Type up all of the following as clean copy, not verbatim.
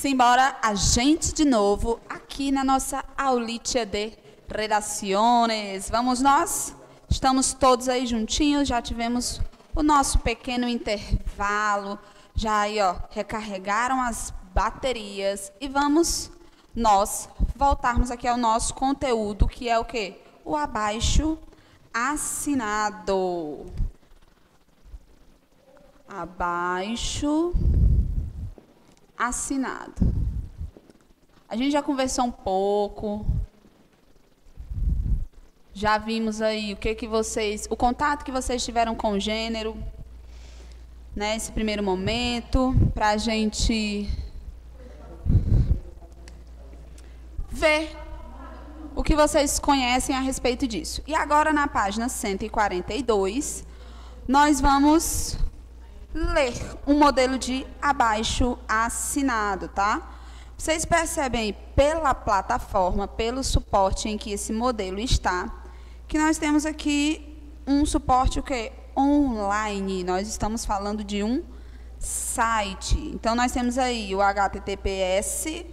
Simbora a gente de novo aqui na nossa aulita de redações. Vamos nós? Estamos todos aí juntinhos, já tivemos o nosso pequeno intervalo, já aí, ó, recarregaram as baterias e vamos nós voltarmos aqui ao nosso conteúdo, que é o quê? O abaixo assinado. Abaixo assinado. A gente já conversou um pouco, já vimos aí o contato que vocês tiveram com o gênero, né, esse primeiro momento, para a gente ver o que vocês conhecem a respeito disso. E agora, na página 142, nós vamos ler um modelo de abaixo assinado, tá? Vocês percebem aí pela plataforma, pelo suporte em que esse modelo está, que nós temos aqui um suporte o quê? Online. Nós estamos falando de um site. Então, nós temos aí o https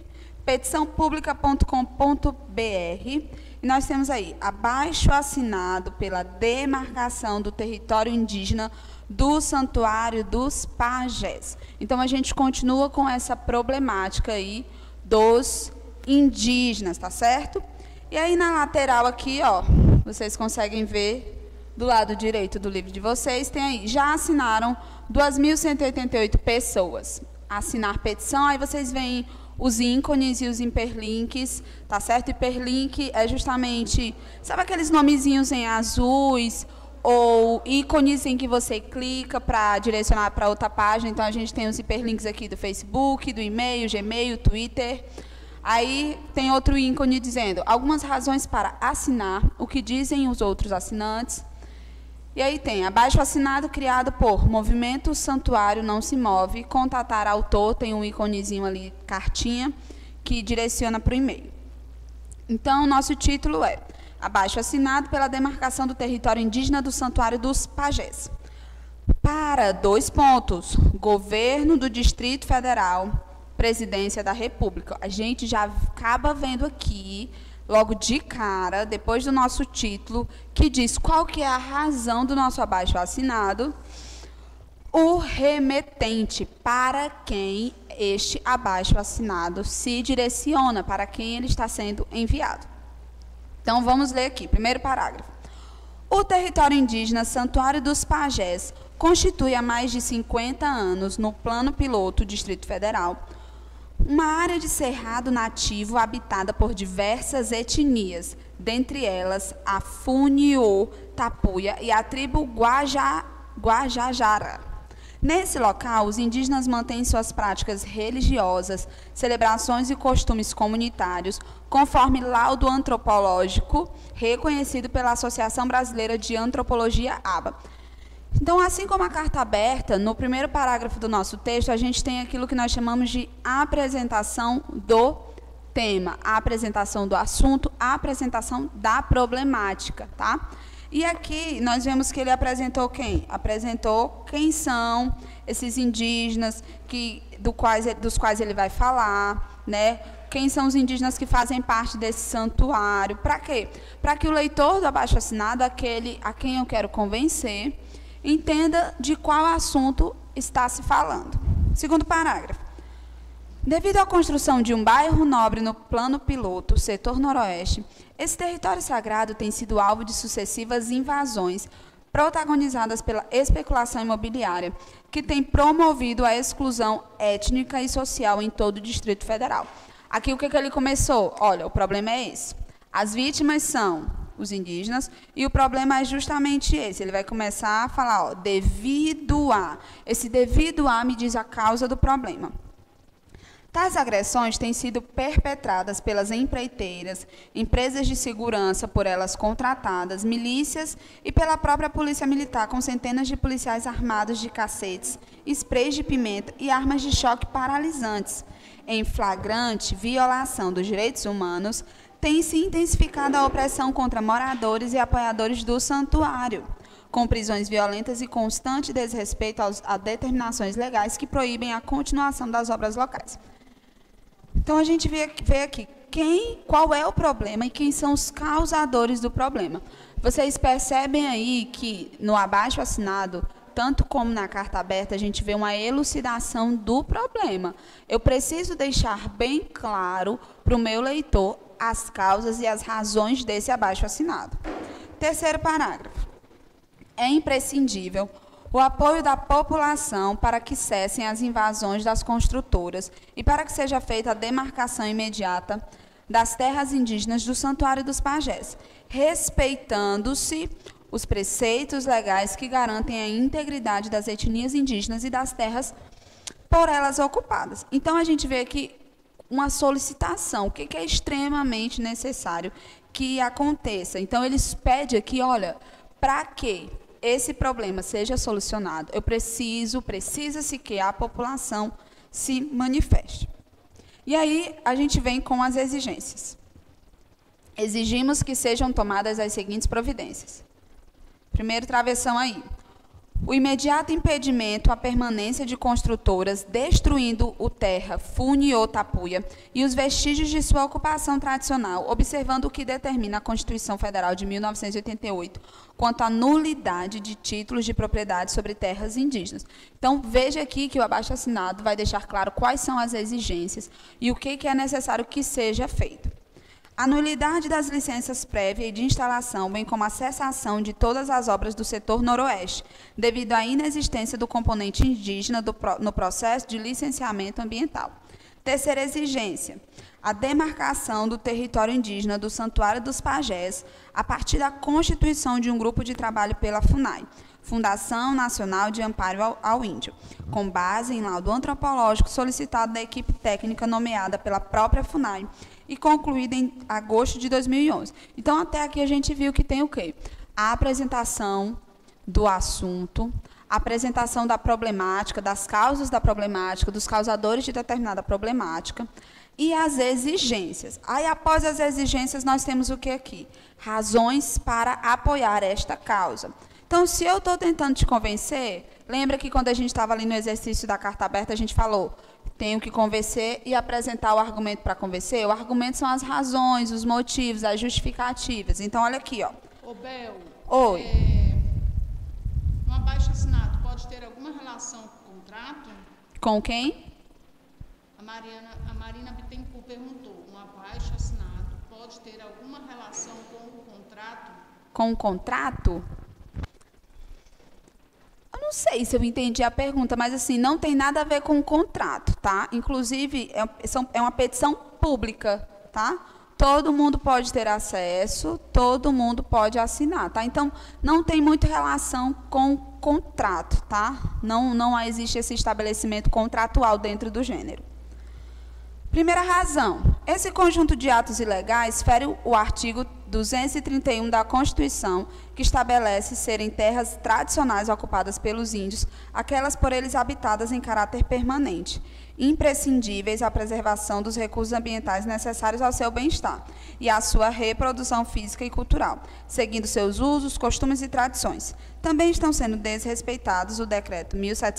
petiçãopublica.com.br e nós temos aí abaixo assinado pela demarcação do território indígena do Santuário dos Pajés. Então, a gente continua com essa problemática aí dos indígenas, tá certo? E aí, na lateral aqui, ó, vocês conseguem ver, do lado direito do livro de vocês, tem aí, já assinaram 2.188 pessoas. Assinar petição, aí vocês veem os ícones e os hiperlinks, tá certo? Hiperlink é justamente, sabe aqueles nomezinhos em azuis, ou ícones em que você clica para direcionar para outra página. Então, a gente tem os hiperlinks aqui do Facebook, do e-mail, Gmail, Twitter. Aí tem outro ícone dizendo algumas razões para assinar, o que dizem os outros assinantes. E aí tem abaixo assinado criado por Movimento Santuário Não Se Move, contatar autor, tem um íconezinho ali, cartinha, que direciona para o e-mail. Então, o nosso título é abaixo assinado pela demarcação do território indígena do Santuário dos Pajés. Para 2 pontos, Governo do Distrito Federal, Presidência da República. A gente já acaba vendo aqui, logo de cara, depois do nosso título, que diz qual que é a razão do nosso abaixo assinado, o remetente, para quem este abaixo assinado se direciona, para quem ele está sendo enviado. Então, vamos ler aqui, primeiro parágrafo. O território indígena Santuário dos Pajés constitui há mais de 50 anos, no plano piloto Distrito Federal, uma área de cerrado nativo habitada por diversas etnias, dentre elas a Funiô, Tapuia e a tribo Guajajara. Nesse local, os indígenas mantêm suas práticas religiosas, celebrações e costumes comunitários, conforme laudo antropológico reconhecido pela Associação Brasileira de Antropologia, ABA. Então, assim como a carta aberta, no primeiro parágrafo do nosso texto, a gente tem aquilo que nós chamamos de apresentação do tema, a apresentação do assunto, a apresentação da problemática, tá? E aqui nós vemos que ele apresentou quem? Apresentou quem são esses indígenas dos quais ele vai falar, né? Quem são os indígenas que fazem parte desse santuário. Para quê? Para que o leitor do abaixo-assinado, aquele a quem eu quero convencer, entenda de qual assunto está se falando. Segundo parágrafo. Devido à construção de um bairro nobre no plano piloto, setor noroeste, esse território sagrado tem sido alvo de sucessivas invasões protagonizadas pela especulação imobiliária, que tem promovido a exclusão étnica e social em todo o Distrito Federal. Aqui o que ele começou? Olha, o problema é esse. As vítimas são os indígenas e o problema é justamente esse. Ele vai começar a falar, ó, devido a. Esse devido a me diz a causa do problema. Tais agressões têm sido perpetradas pelas empreiteiras, empresas de segurança por elas contratadas, milícias e pela própria polícia militar, com centenas de policiais armados de cacetes, sprays de pimenta e armas de choque paralisantes. Em flagrante violação dos direitos humanos, tem se intensificado a opressão contra moradores e apoiadores do santuário, com prisões violentas e constante desrespeito a determinações legais que proíbem a continuação das obras locais. Então, a gente vê aqui qual é o problema e quem são os causadores do problema. Vocês percebem aí que no abaixo-assinado, tanto como na carta aberta, a gente vê uma elucidação do problema. Eu preciso deixar bem claro para o meu leitor as causas e as razões desse abaixo-assinado. Terceiro parágrafo. É imprescindível o apoio da população para que cessem as invasões das construtoras e para que seja feita a demarcação imediata das terras indígenas do Santuário dos Pajés, respeitando-se os preceitos legais que garantem a integridade das etnias indígenas e das terras por elas ocupadas. Então, a gente vê aqui uma solicitação, o que é extremamente necessário que aconteça. Então, eles pedem aqui, olha, para que esse problema seja solucionado, precisa-se que a população se manifeste. E aí, a gente vem com as exigências. Exigimos que sejam tomadas as seguintes providências. Primeiro travessão aí. O imediato impedimento à permanência de construtoras destruindo o terra, Fune ou Tapuia e os vestígios de sua ocupação tradicional, observando o que determina a Constituição Federal de 1988, quanto à nulidade de títulos de propriedade sobre terras indígenas. Então, veja aqui que o abaixo-assinado vai deixar claro quais são as exigências e o que é necessário que seja feito. A nulidade das licenças prévias e de instalação, bem como a cessação de todas as obras do setor noroeste, devido à inexistência do componente indígena no processo de licenciamento ambiental. Terceira exigência, a demarcação do território indígena do Santuário dos Pajés, a partir da constituição de um grupo de trabalho pela FUNAI, Fundação Nacional de Amparo ao Índio, com base em laudo antropológico solicitado da equipe técnica nomeada pela própria FUNAI, e concluída em agosto de 2011. Então, até aqui a gente viu que tem o quê? A apresentação do assunto, a apresentação da problemática, das causas da problemática, dos causadores de determinada problemática e as exigências. Aí, após as exigências, nós temos o que aqui? Razões para apoiar esta causa. Então, se eu estou tentando te convencer, lembra que quando a gente estava ali no exercício da carta aberta, a gente falou, tenho que convencer e apresentar o argumento para convencer? O argumento são as razões, os motivos, as justificativas. Então, olha aqui, ó. Ô, Bel. Oi. Um abaixo-assinado pode ter alguma relação com o contrato? Com quem? A Marina Bittencourt perguntou. Um abaixo-assinado pode ter alguma relação com o contrato? Com o contrato? Eu não sei se eu entendi a pergunta, mas assim, não tem nada a ver com o contrato, tá? Inclusive, é uma petição pública, tá? Todo mundo pode ter acesso, todo mundo pode assinar, tá? Então, não tem muita relação com o contrato, tá? Não existe esse estabelecimento contratual dentro do gênero. Primeira razão, esse conjunto de atos ilegais fere o artigo 231 da Constituição, que estabelece serem terras tradicionais ocupadas pelos índios, aquelas por eles habitadas em caráter permanente, imprescindíveis à preservação dos recursos ambientais necessários ao seu bem-estar e à sua reprodução física e cultural, seguindo seus usos, costumes e tradições. Também estão sendo desrespeitados o Decreto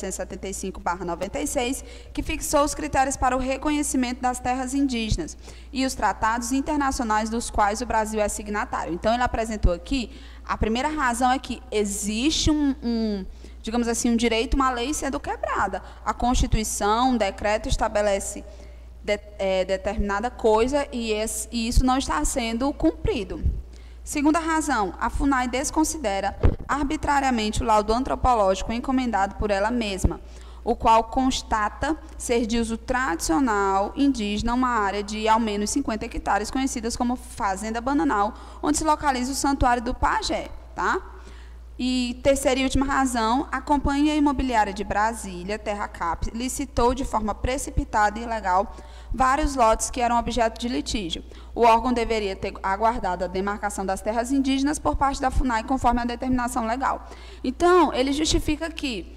1775/96, que fixou os critérios para o reconhecimento das terras indígenas e os tratados internacionais dos quais o Brasil é signatário. Então, ele apresentou aqui, a primeira razão é que existe digamos assim, um direito, uma lei sendo quebrada. A Constituição, um decreto estabelece determinada coisa e isso não está sendo cumprido. Segunda razão, a FUNAI desconsidera arbitrariamente o laudo antropológico encomendado por ela mesma, o qual constata ser de uso tradicional indígena uma área de ao menos 50 hectares, conhecidas como Fazenda Bananal, onde se localiza o Santuário do Pajé, tá? E terceira e última razão, a Companhia Imobiliária de Brasília, Terracap, licitou de forma precipitada e ilegal vários lotes que eram objeto de litígio. O órgão deveria ter aguardado a demarcação das terras indígenas por parte da FUNAI, conforme a determinação legal. Então, ele justifica que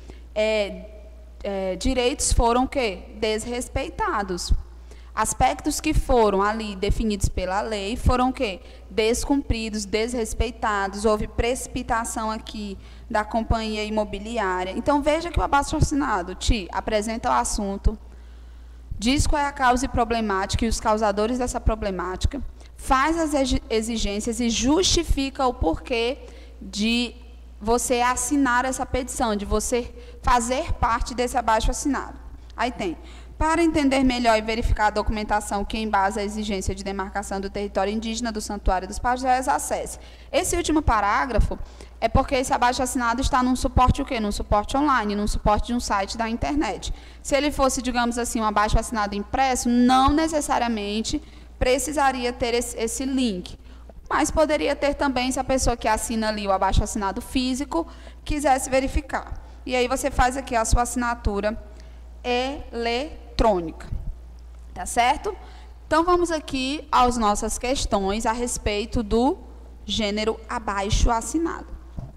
direitos foram o quê? Desrespeitados. Aspectos que foram ali definidos pela lei foram o quê? Descumpridos, desrespeitados, houve precipitação aqui da companhia imobiliária. Então, veja que o abaixo-assinado te apresenta o assunto, diz qual é a causa e problemática e os causadores dessa problemática, faz as exigências e justifica o porquê de você assinar essa petição, de você fazer parte desse abaixo-assinado. Aí tem, para entender melhor e verificar a documentação que embasa a exigência de demarcação do território indígena do Santuário dos Pajés, acesse. Esse último parágrafo é porque esse abaixo-assinado está num suporte o quê? Num suporte online, num suporte de um site da internet. Se ele fosse, digamos assim, um abaixo-assinado impresso, não necessariamente precisaria ter esse link. Mas poderia ter também se a pessoa que assina ali o abaixo-assinado físico quisesse verificar. E aí você faz aqui a sua assinatura eletrônica. Tá certo? Então, vamos aqui às nossas questões a respeito do gênero abaixo-assinado.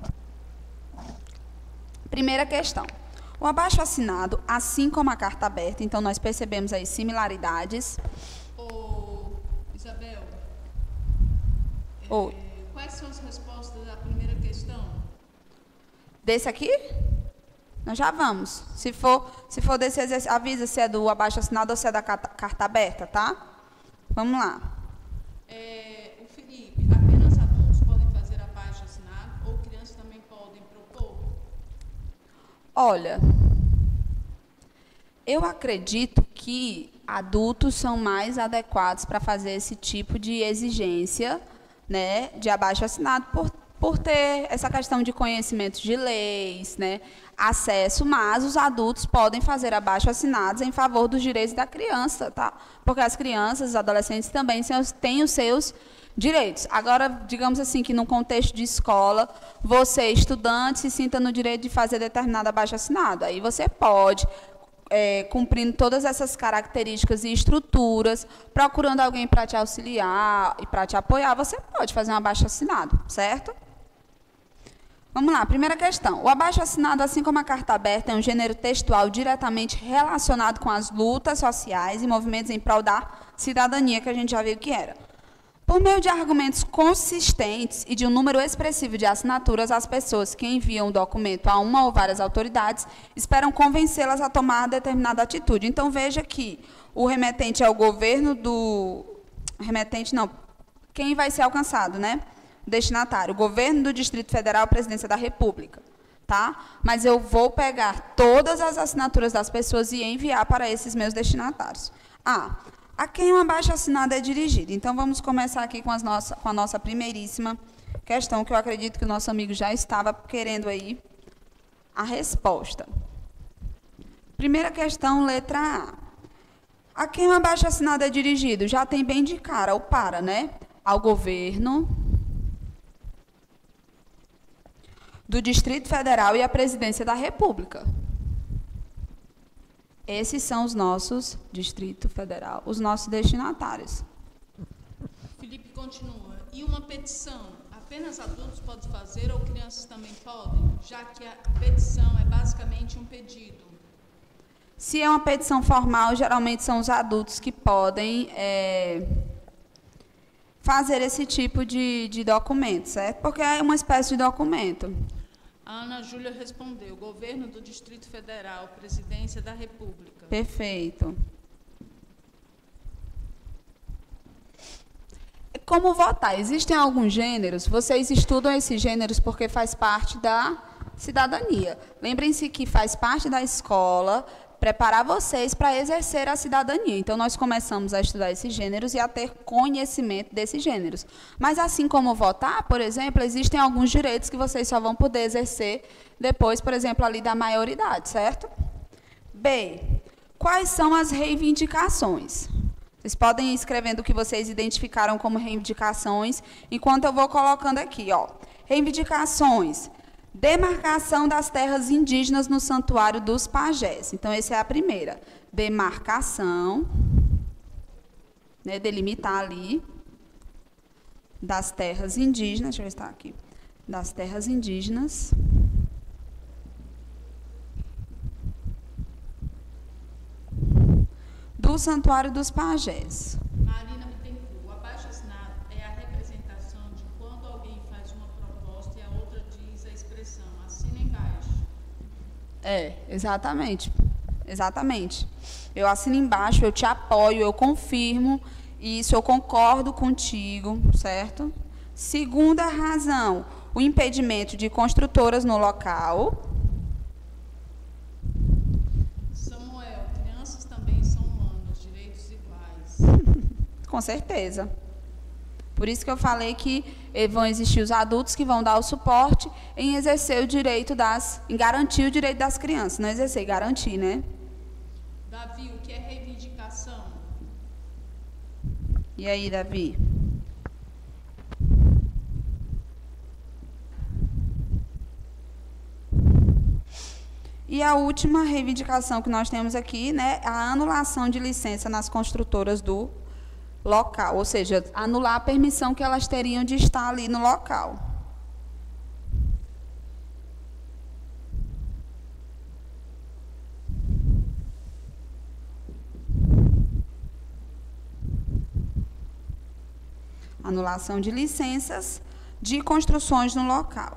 Primeira questão. O abaixo-assinado, assim como a carta aberta, então nós percebemos aí similaridades. Isabel, Oi. Quais são as respostas da primeira questão? Desse aqui? Nós já vamos. Se for desse exercício, avisa se é do abaixo-assinado ou se é da carta aberta, tá? Vamos lá. O Felipe, apenas adultos podem fazer abaixo-assinado ou crianças também podem propor? Olha, eu acredito que adultos são mais adequados para fazer esse tipo de exigência, né, de abaixo-assinado, por ter essa questão de conhecimentos de leis, né, acesso, mas os adultos podem fazer abaixo-assinados em favor dos direitos da criança, tá? Porque as crianças, os adolescentes também têm os seus direitos. Agora, digamos assim, que no contexto de escola, você, estudante, se sinta no direito de fazer determinado abaixo-assinado. Aí você pode, cumprindo todas essas características e estruturas, procurando alguém para te auxiliar e para te apoiar, você pode fazer um abaixo-assinado, certo? Vamos lá, primeira questão. O abaixo-assinado, assim como a carta aberta, é um gênero textual diretamente relacionado com as lutas sociais e movimentos em prol da cidadania, que a gente já viu que era. Por meio de argumentos consistentes e de um número expressivo de assinaturas, as pessoas que enviam o documento a uma ou várias autoridades esperam convencê-las a tomar determinada atitude. Então, veja que o remetente é o governo do... Remetente não, quem vai ser alcançado, né? Destinatário, o governo do Distrito Federal, a presidência da República, tá? Mas eu vou pegar todas as assinaturas das pessoas e enviar para esses meus destinatários. A quem o abaixo-assinado é dirigido? Então, vamos começar aqui com a nossa primeiríssima questão, que eu acredito que o nosso amigo já estava querendo aí a resposta. Primeira questão, letra A. A quem o abaixo-assinado é dirigido? Já tem bem de cara o para, né? Ao governo do Distrito Federal e à Presidência da República. Esses são os nossos Distrito Federal, os nossos destinatários. Felipe continua. E uma petição? Apenas adultos podem fazer ou crianças também podem? Já que a petição é basicamente um pedido. Se é uma petição formal, geralmente são os adultos que podem fazer esse tipo de documento, certo? Porque é uma espécie de documento. A Ana Júlia respondeu, governo do Distrito Federal, presidência da República. Perfeito. Como votar? Existem alguns gêneros, vocês estudam esses gêneros porque faz parte da cidadania. Lembrem-se que faz parte da escola preparar vocês para exercer a cidadania. Então, nós começamos a estudar esses gêneros e a ter conhecimento desses gêneros. Mas, assim como votar, por exemplo, existem alguns direitos que vocês só vão poder exercer depois, por exemplo, ali da maioridade, certo? B. Quais são as reivindicações? Vocês podem ir escrevendo o que vocês identificaram como reivindicações, enquanto eu vou colocando aqui, ó. Reivindicações. Demarcação das terras indígenas no Santuário dos Pajés. Então, essa é a primeira. Demarcação, né, delimitar ali, das terras indígenas, deixa eu ver se está aqui, das terras indígenas do Santuário dos Pajés. Marina Bittencourt, o abaixo-assinado é a representação de quando alguém faz uma proposta e a outra diz a expressão assina embaixo. Exatamente. Exatamente. Eu assino embaixo, eu te apoio, eu confirmo isso, eu concordo contigo, certo? Segunda razão, o impedimento de construtoras no local. Samuel, crianças também são humanos, direitos iguais. Com certeza. Por isso que eu falei que vão existir os adultos que vão dar o suporte em exercer o direito em garantir o direito das crianças. Não exercer, garantir, né? Davi, o que é reivindicação? E aí, Davi? E a última reivindicação que nós temos aqui, né, a anulação de licença nas construtoras do local, ou seja, anular a permissão que elas teriam de estar ali no local. Anulação de licenças de construções no local.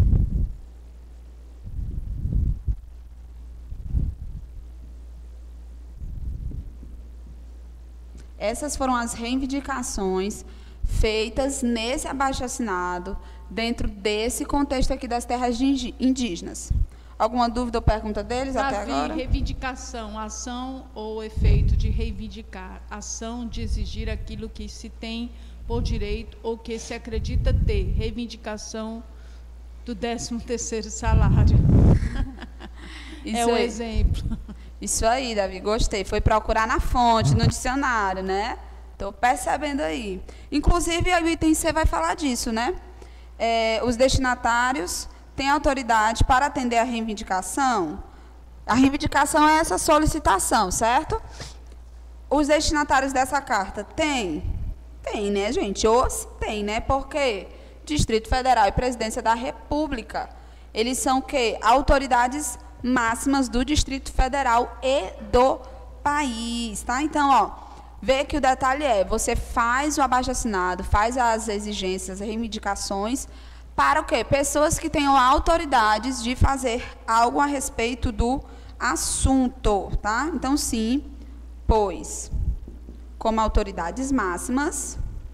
Essas foram as reivindicações feitas nesse abaixo-assinado, dentro desse contexto aqui das terras indígenas. Alguma dúvida ou pergunta deles até agora? Reivindicação, ação ou efeito de reivindicar, ação de exigir aquilo que se tem por direito ou que se acredita ter, reivindicação do 13º salário. É o exemplo. Isso aí, Davi, gostei. Foi procurar na fonte, no dicionário, né? Estou percebendo aí. Inclusive, o item C vai falar disso, né? Os destinatários têm autoridade para atender a reivindicação. A reivindicação é essa solicitação, certo? Os destinatários dessa carta têm? Tem, né, gente? Ou se tem, né? Porque Distrito Federal e Presidência da República, eles são o quê? Autoridades máximas do Distrito Federal e do país, tá? Então, ó, vê que o detalhe você faz o abaixo-assinado, faz as exigências, as reivindicações, para o quê? Pessoas que tenham autoridades de fazer algo a respeito do assunto, tá? Então, sim, pois, como autoridades máximas,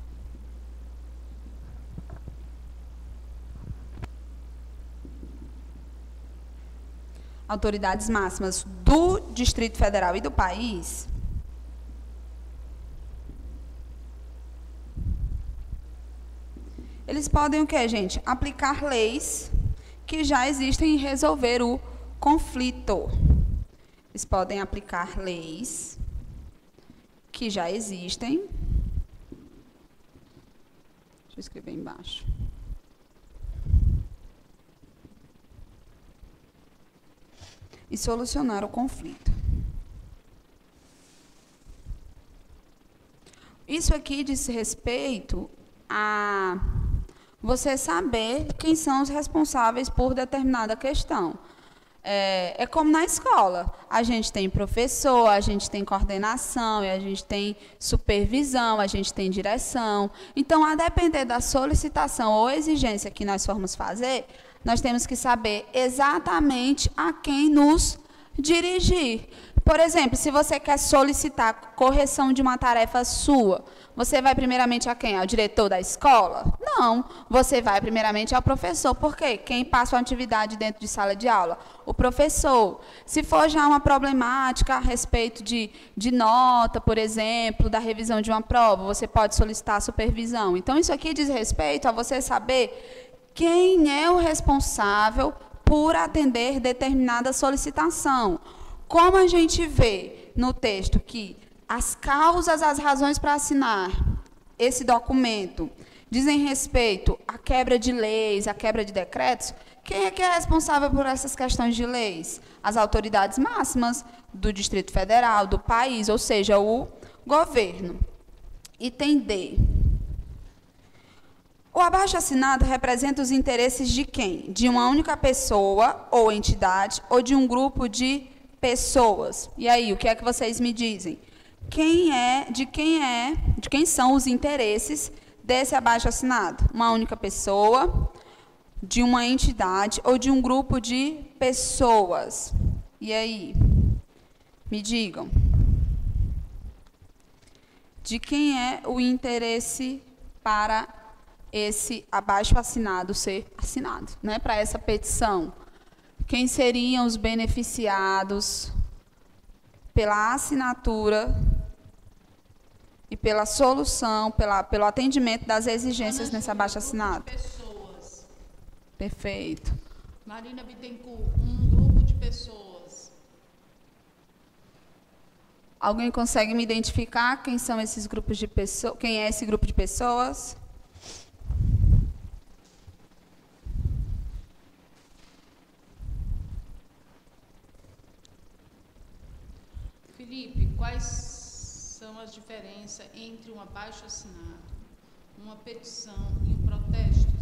autoridades máximas do Distrito Federal e do país, eles podem o quê, gente? Aplicar leis que já existem e resolver o conflito. Eles podem aplicar leis que já existem. Deixa eu escrever embaixo. E solucionar o conflito. Isso aqui diz respeito a você saber quem são os responsáveis por determinada questão. É como na escola. A gente tem professor, a gente tem coordenação, e a gente tem supervisão, a gente tem direção. Então, a depender da solicitação ou exigência que nós formos fazer, nós temos que saber exatamente a quem nos dirigir. Por exemplo, se você quer solicitar correção de uma tarefa sua, você vai primeiramente a quem? Ao diretor da escola? Não, você vai primeiramente ao professor. Por quê? Quem passa uma atividade dentro de sala de aula? O professor. Se for já uma problemática a respeito de nota, por exemplo, da revisão de uma prova, você pode solicitar a supervisão. Então, isso aqui diz respeito a você saber quem é o responsável por atender determinada solicitação. Como a gente vê no texto que as causas, as razões para assinar esse documento dizem respeito à quebra de leis, à quebra de decretos, quem é que é responsável por essas questões de leis? As autoridades máximas do Distrito Federal, do país, ou seja, o governo. Item D. O abaixo-assinado representa os interesses de quem? De uma única pessoa ou entidade ou de um grupo de pessoas. E aí, o que é que vocês me dizem? De quem são os interesses desse abaixo-assinado? Uma única pessoa, de uma entidade ou de um grupo de pessoas? E aí, me digam. de quem é o interesse para esse abaixo-assinado ser assinado, né? Para essa petição. Quem seriam os beneficiados pela assinatura e pela solução, pelo atendimento das exigências nesse abaixo-assinado? Pessoas. Perfeito. Marina Bittencourt, um grupo de pessoas. Alguém consegue me identificar quem são esses grupos de pessoas? Quem é esse grupo de pessoas? Felipe, quais são as diferenças entre um abaixo-assinado, uma petição e um protesto?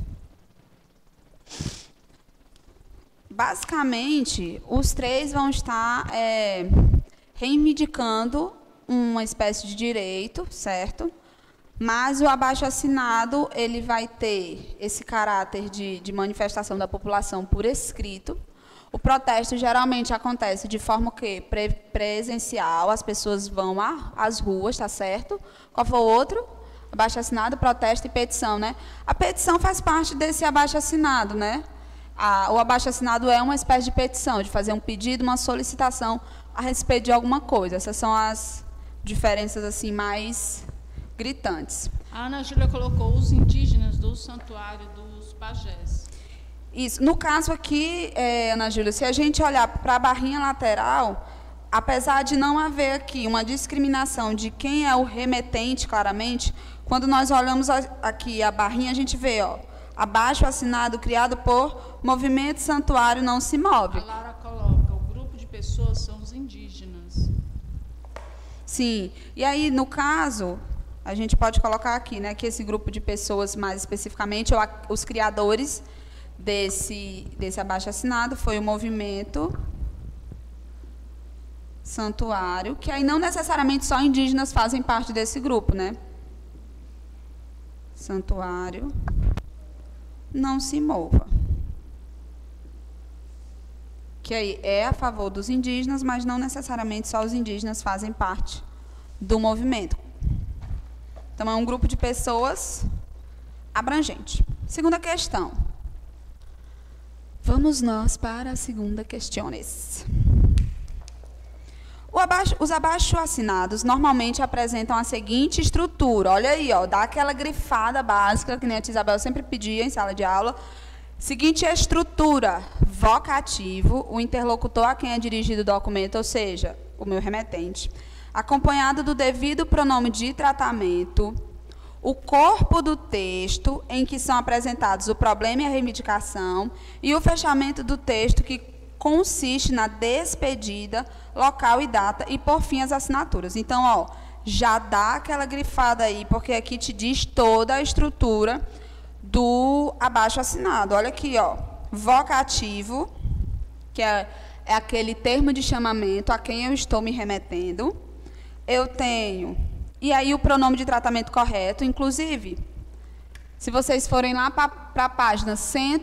Basicamente, os três vão estar reivindicando uma espécie de direito, certo? Mas o abaixo-assinado, ele vai ter esse caráter de manifestação da população por escrito. O protesto geralmente acontece de forma que presencial, as pessoas vão às ruas, tá certo? Qual foi o outro? Abaixo-assinado, protesto e petição, né? A petição faz parte desse abaixo-assinado, né? O abaixo-assinado é uma espécie de petição, de fazer um pedido, uma solicitação a respeito de alguma coisa. Essas são as diferenças assim mais gritantes. A Ana Júlia colocou os indígenas do Santuário dos Pajés. Isso. No caso aqui, Ana Júlia, se a gente olhar para a barrinha lateral, apesar de não haver aqui uma discriminação de quem é o remetente, claramente, quando nós olhamos aqui a barrinha, a gente vê, ó, abaixo-assinado criado por Movimento Santuário Não Se Move. A Lara coloca, o grupo de pessoas são os indígenas. Sim. E aí, no caso, a gente pode colocar aqui, né, que esse grupo de pessoas, mais especificamente, os criadores desse abaixo-assinado foi o Movimento Santuário, que aí não necessariamente só indígenas fazem parte desse grupo, né? Santuário Não Se Mova. Que aí é a favor dos indígenas, mas não necessariamente só os indígenas fazem parte do movimento. Então, é um grupo de pessoas abrangente. Segunda questão. Vamos nós para a segunda questão. Os abaixo-assinados normalmente apresentam a seguinte estrutura. Olha aí, ó, dá aquela grifada básica, que nem a tia Isabel sempre pedia em sala de aula. Seguinte estrutura: vocativo, o interlocutor a quem é dirigido o documento, ou seja, o meu remetente, acompanhado do devido pronome de tratamento, o corpo do texto, em que são apresentados o problema e a reivindicação, e o fechamento do texto, que consiste na despedida, local e data, e, por fim, as assinaturas. Então, ó, já dá aquela grifada aí, porque aqui te diz toda a estrutura do abaixo-assinado. Olha aqui, ó, vocativo, que é aquele termo de chamamento a quem eu estou me remetendo. Eu tenho... E aí o pronome de tratamento correto, inclusive, se vocês forem lá para a página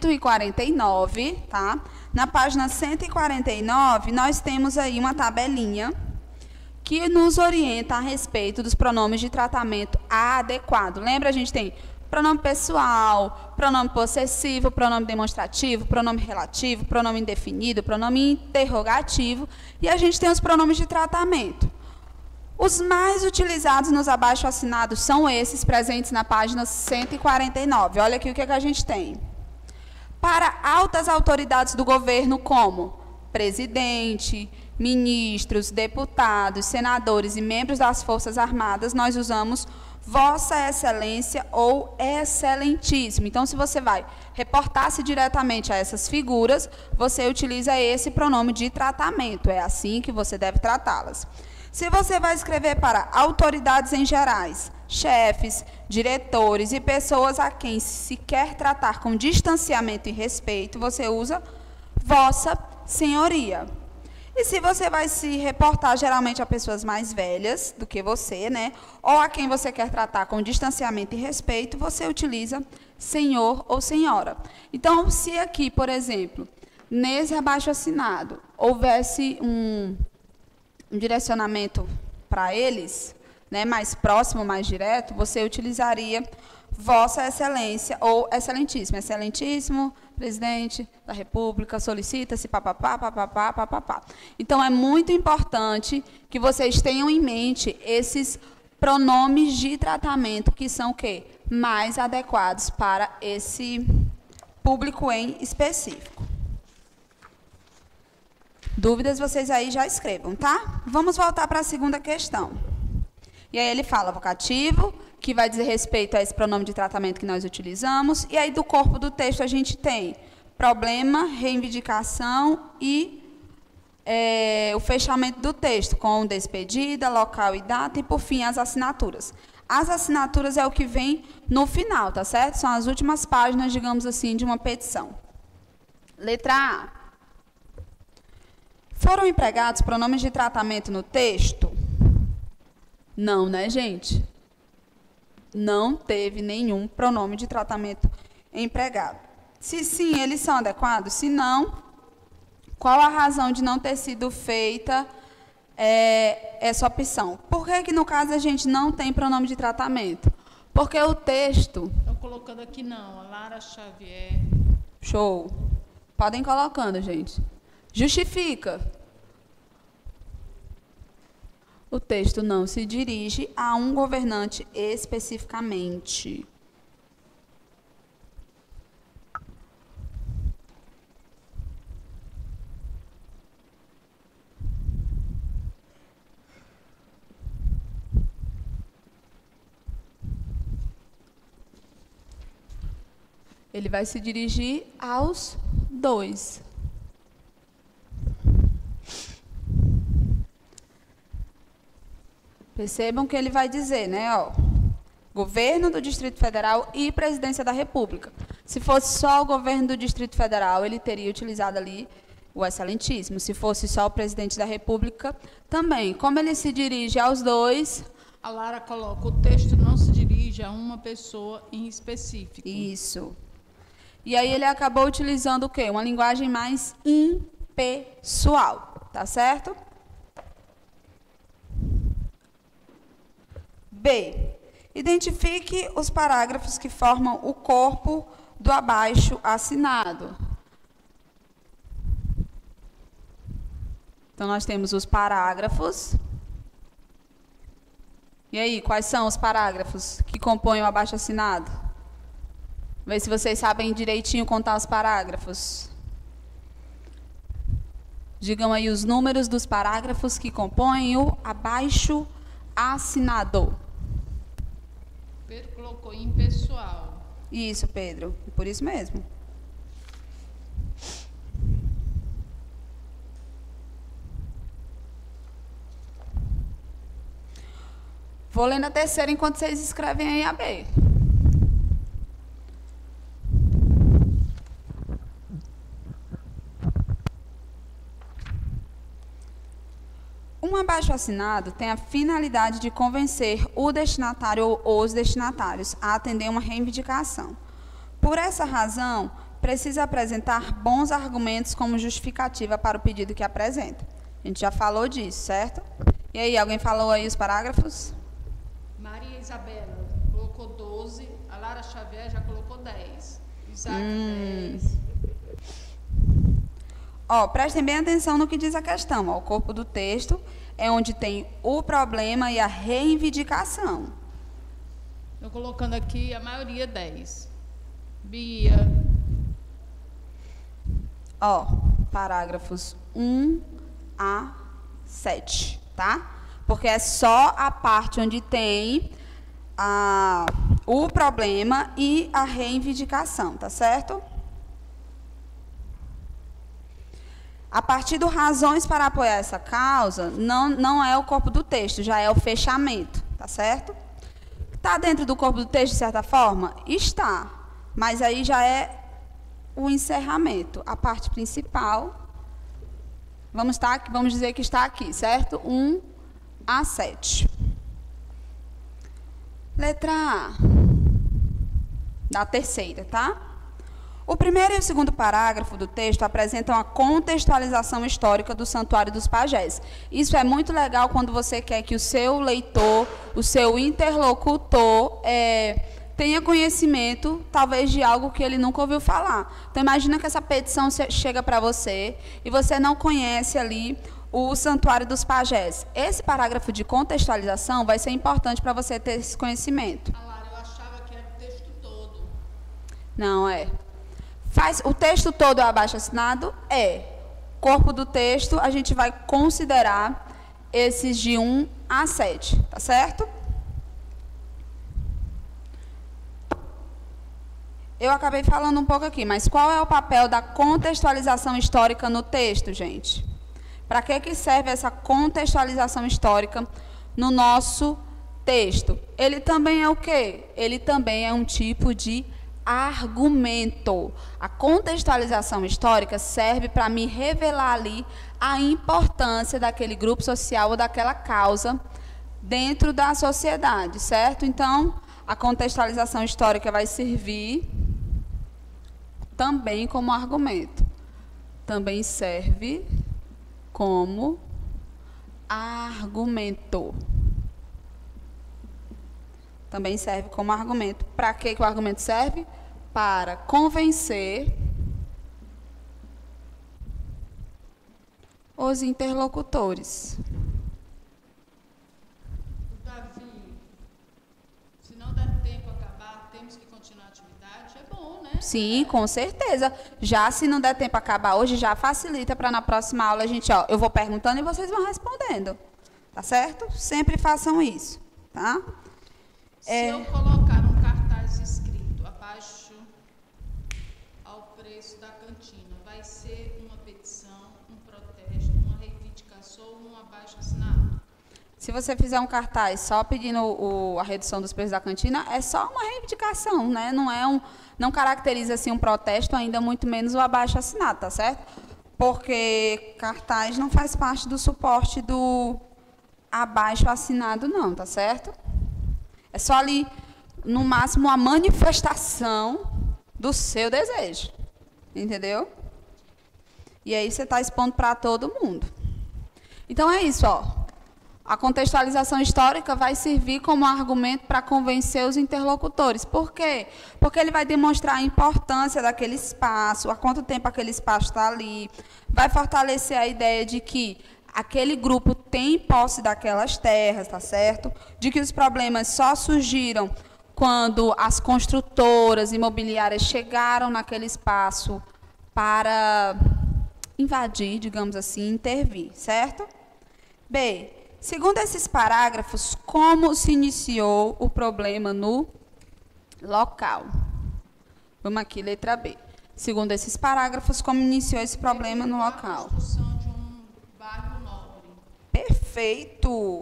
149, tá? Na página 149, nós temos aí uma tabelinha que nos orienta a respeito dos pronomes de tratamento adequado. Lembra, a gente tem pronome pessoal, pronome possessivo, pronome demonstrativo, pronome relativo, pronome indefinido, pronome interrogativo, e a gente tem os pronomes de tratamento. Os mais utilizados nos abaixo-assinados são esses presentes na página 149. Olha aqui o que a gente tem. Para altas autoridades do governo, como presidente, ministros, deputados, senadores e membros das Forças Armadas, nós usamos Vossa Excelência ou Excelentíssimo. Então, se você vai reportar-se diretamente a essas figuras, você utiliza esse pronome de tratamento. É assim que você deve tratá-las. Se você vai escrever para autoridades em gerais, chefes, diretores e pessoas a quem se quer tratar com distanciamento e respeito, você usa Vossa Senhoria. E se você vai se reportar geralmente a pessoas mais velhas do que você, né, ou a quem você quer tratar com distanciamento e respeito, você utiliza senhor ou senhora. Então, se aqui, por exemplo, nesse abaixo-assinado, houvesse um direcionamento para eles, né, mais próximo, mais direto, você utilizaria Vossa Excelência ou Excelentíssimo. Excelentíssimo, presidente da República, solicita-se, papapá, papapá, papapá. Então, é muito importante que vocês tenham em mente esses pronomes de tratamento que são o quê? Mais adequados para esse público em específico. Dúvidas, vocês aí já escrevam, tá? Vamos voltar para a segunda questão. E aí ele fala vocativo, que vai dizer respeito a esse pronome de tratamento que nós utilizamos. E aí do corpo do texto a gente tem problema, reivindicação e o fechamento do texto, com despedida, local e data, e por fim as assinaturas. As assinaturas é o que vem no final, tá certo? São as últimas páginas, digamos assim, de uma petição. Letra A. Foram empregados pronomes de tratamento no texto? Não, né, gente? Não teve nenhum pronome de tratamento empregado. Se sim, eles são adequados? Se não, qual a razão de não ter sido feita essa opção? Por que no caso a gente não tem pronome de tratamento? Porque o texto... Estou colocando aqui não, a Lara Xavier. Show. Podem ir colocando, gente. Justifica. O texto não se dirige a um governante especificamente. Ele vai se dirigir aos dois. Percebam que ele vai dizer, né, ó, governo do Distrito Federal e presidência da República. Se fosse só o governo do Distrito Federal, ele teria utilizado ali o excelentíssimo. Se fosse só o presidente da República, também. Como ele se dirige aos dois... A Lara coloca, o texto não se dirige a uma pessoa em específico. Isso. E aí ele acabou utilizando o quê? Uma linguagem mais impessoal, tá certo? B. Identifique os parágrafos que formam o corpo do abaixo assinado. Então, nós temos os parágrafos. E aí, quais são os parágrafos que compõem o abaixo assinado? Vê se vocês sabem direitinho contar os parágrafos. Digam aí os números dos parágrafos que compõem o abaixo assinado. Pedro colocou impessoal. Isso, Pedro. Por isso mesmo. Vou lendo a terceira enquanto vocês escrevem aí a B. Um abaixo-assinado tem a finalidade de convencer o destinatário ou os destinatários a atender uma reivindicação. Por essa razão, precisa apresentar bons argumentos como justificativa para o pedido que apresenta. A gente já falou disso, certo? E aí, alguém falou aí os parágrafos? Maria Isabela colocou 12, a Lara Xavier já colocou 10. Isaac 10. Ó, prestem bem atenção no que diz a questão. Ó, o corpo do texto é onde tem o problema e a reivindicação. Estou colocando aqui a maioria 10. Bia. Ó, parágrafos 1 a 7, tá? Porque é só a parte onde tem o problema e a reivindicação, tá certo? A partir do razões para apoiar essa causa, não é o corpo do texto, já é o fechamento, tá certo? Está dentro do corpo do texto, de certa forma? Está, mas aí já é o encerramento, a parte principal. Vamos dizer que está aqui, certo? 1 a 7. Letra A, da terceira, tá? O primeiro e o segundo parágrafo do texto apresentam a contextualização histórica do Santuário dos Pajés. Isso é muito legal quando você quer que o seu leitor, o seu interlocutor, tenha conhecimento, talvez, de algo que ele nunca ouviu falar. Então, imagina que essa petição chega para você e você não conhece ali o Santuário dos Pajés. Esse parágrafo de contextualização vai ser importante para você ter esse conhecimento. Lara, eu achava que era o texto todo. Não é. O texto todo é abaixo-assinado? É. Corpo do texto, a gente vai considerar esses de 1 a 7, tá certo? Eu acabei falando um pouco aqui, mas qual é o papel da contextualização histórica no texto, gente? Para que serve essa contextualização histórica no nosso texto? Ele também é o quê? Ele também é um tipo de argumento. A contextualização histórica serve para me revelar ali a importância daquele grupo social ou daquela causa dentro da sociedade, certo? Então, a contextualização histórica vai servir também como argumento. Também serve como argumento. Também serve como argumento. Para que o argumento serve? Para convencer os interlocutores. Davi, se não der tempo acabar, temos que continuar a atividade, é bom, né? Sim, com certeza. Já se não der tempo acabar hoje, já facilita para na próxima aula a gente, eu vou perguntando e vocês vão respondendo. Tá certo? Sempre façam isso, tá? Se eu colocar um cartaz escrito abaixo ao preço da cantina, vai ser uma petição, um protesto, uma reivindicação ou um abaixo-assinado? Se você fizer um cartaz só pedindo a redução dos preços da cantina, é só uma reivindicação, né? Não caracteriza assim um protesto, ainda muito menos o abaixo-assinado, tá certo? Porque cartaz não faz parte do suporte do abaixo-assinado, não, tá certo? É só ali, no máximo, a manifestação do seu desejo. Entendeu? E aí você está expondo para todo mundo. Então é isso, ó. A contextualização histórica vai servir como argumento para convencer os interlocutores. Por quê? Porque ele vai demonstrar a importância daquele espaço, há quanto tempo aquele espaço está ali, vai fortalecer a ideia de que aquele grupo tem posse daquelas terras, tá certo? De que os problemas só surgiram quando as construtoras imobiliárias chegaram naquele espaço para invadir, digamos assim, intervir, certo? B, segundo esses parágrafos, como se iniciou o problema no local? Vamos aqui, letra B. Segundo esses parágrafos, como iniciou esse problema no local? A construção de um bairro nobre. Perfeito.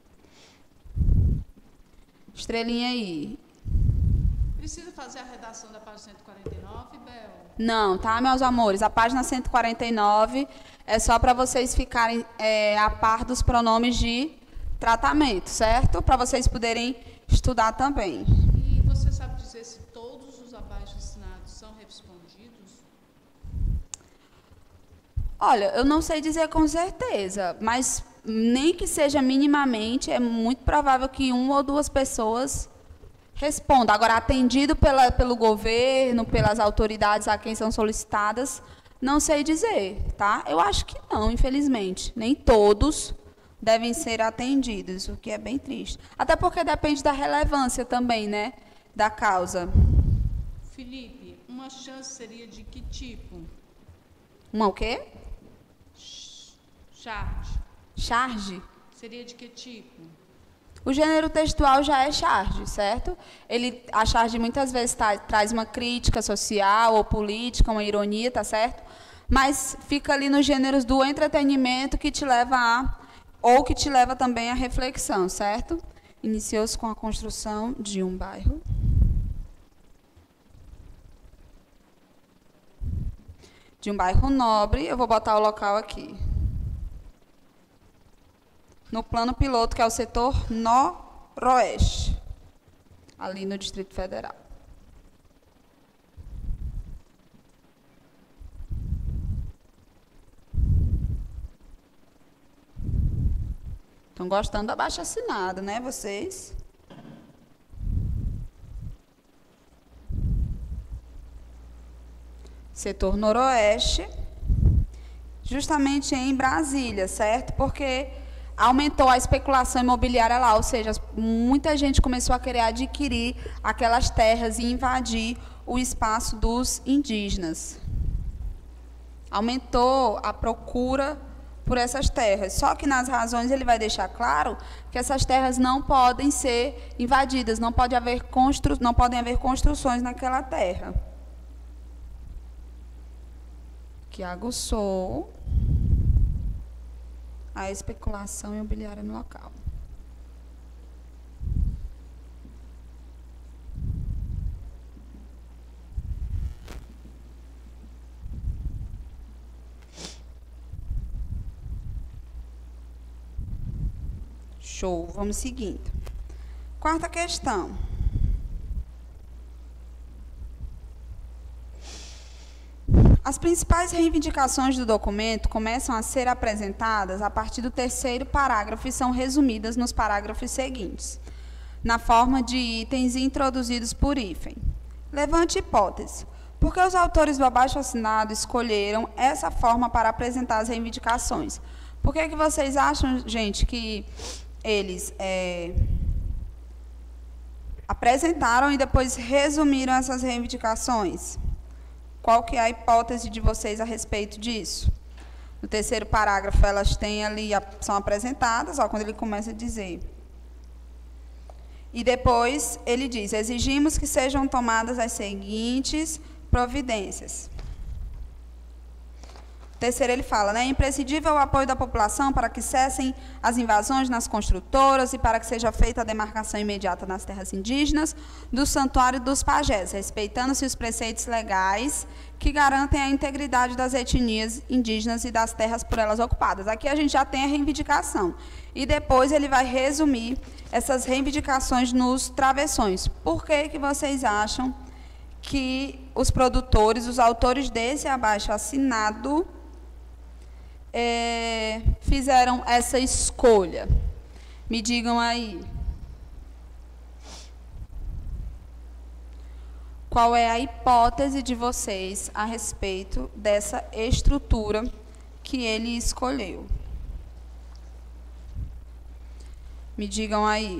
Estrelinha aí. Precisa fazer a redação da página 149, Bel? Não, tá, meus amores? A página 149 é só para vocês ficarem a par dos pronomes de tratamento, certo? Para vocês poderem estudar também. E você sabe dizer se todos os abaixo-assinados são respondidos? Olha, eu não sei dizer com certeza, mas nem que seja minimamente, é muito provável que uma ou duas pessoas respondam. Agora, atendido pelo governo, pelas autoridades a quem são solicitadas, não sei dizer, tá? Eu acho que não, infelizmente. Nem todos devem ser atendidos, o que é bem triste. Até porque depende da relevância também, né, da causa. Felipe, uma chance seria de que tipo? Uma o quê? Charge. Charge? Seria de que tipo? O gênero textual já é charge, certo? A charge muitas vezes traz uma crítica social ou política, uma ironia, tá certo? Mas fica ali nos gêneros do entretenimento que te leva ou que te leva também à reflexão, certo? Iniciou-se com a construção de um bairro. De um bairro nobre, eu vou botar o local aqui. No plano piloto, que é o setor noroeste, ali no Distrito Federal. Estão gostando do abaixo-assinado, né, vocês? Setor Noroeste, justamente em Brasília, certo? Porque aumentou a especulação imobiliária lá, ou seja, muita gente começou a querer adquirir aquelas terras e invadir o espaço dos indígenas. Aumentou a procura por essas terras. Só que nas razões ele vai deixar claro que essas terras não podem ser invadidas, não podem haver construções naquela terra. Que aguçou a especulação imobiliária no local. Show, vamos seguindo. Quarta questão. As principais reivindicações do documento começam a ser apresentadas a partir do terceiro parágrafo e são resumidas nos parágrafos seguintes, na forma de itens introduzidos por hífen. Levante hipótese. Por que os autores do abaixo-assinado escolheram essa forma para apresentar as reivindicações? Por que vocês acham, gente, que eles apresentaram e depois resumiram essas reivindicações? Qual que é a hipótese de vocês a respeito disso? No terceiro parágrafo, elas têm ali, são apresentadas, ó, quando ele começa a dizer. E depois ele diz, exigimos que sejam tomadas as seguintes providências. Terceiro, ele fala, né, é imprescindível o apoio da população para que cessem as invasões nas construtoras e para que seja feita a demarcação imediata nas terras indígenas do Santuário dos Pajés, respeitando-se os preceitos legais que garantem a integridade das etnias indígenas e das terras por elas ocupadas. Aqui a gente já tem a reivindicação. E depois ele vai resumir essas reivindicações nos travessões. Por que vocês acham que os produtores, os autores desse abaixo-assinado, fizeram essa escolha? Me digam aí. Qual é a hipótese de vocês a respeito dessa estrutura que ele escolheu? Me digam aí.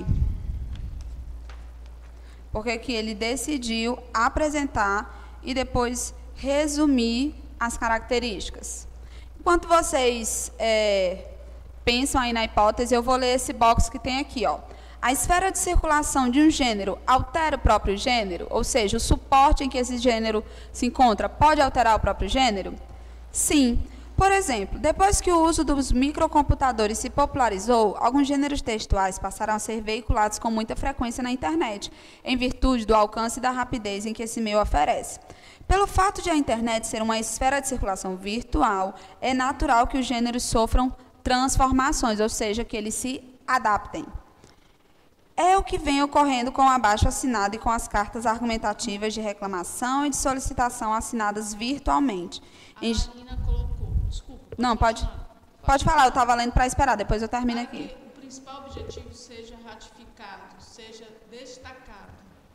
Por que ele decidiu apresentar e depois resumir as características? Enquanto vocês pensam aí na hipótese, eu vou ler esse box que tem aqui, ó. A esfera de circulação de um gênero altera o próprio gênero? Ou seja, o suporte em que esse gênero se encontra pode alterar o próprio gênero? Sim. Por exemplo, depois que o uso dos microcomputadores se popularizou, alguns gêneros textuais passaram a ser veiculados com muita frequência na internet, em virtude do alcance e da rapidez em que esse meio oferece. Pelo fato de a internet ser uma esfera de circulação virtual, é natural que os gêneros sofram transformações, ou seja, que eles se adaptem. É o que vem ocorrendo com o abaixo-assinado e com as cartas argumentativas de reclamação e de solicitação assinadas virtualmente. A Marina colocou, desculpa. Não, pode falar, eu estava lendo para esperar, depois eu termino aqui. Que o principal objetivo seja ratificado, seja destacado.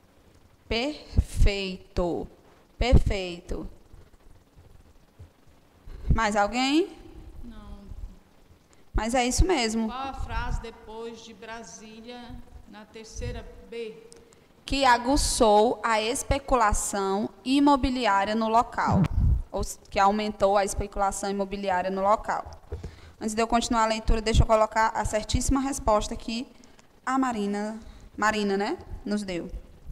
Perfeito, perfeito. Mais alguém? Não. Mas é isso mesmo. Qual a frase depois de Brasília, na terceira B? Que aguçou a especulação imobiliária no local. Ou que aumentou a especulação imobiliária no local. Antes de eu continuar a leitura, deixa eu colocar a certíssima resposta que a Marina, né, nos deu.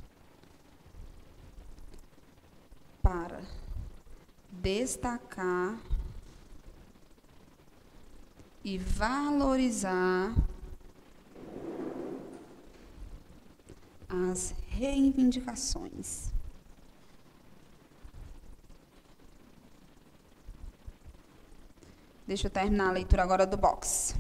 Para destacar e valorizar as reivindicações. Deixa eu terminar a leitura agora do box.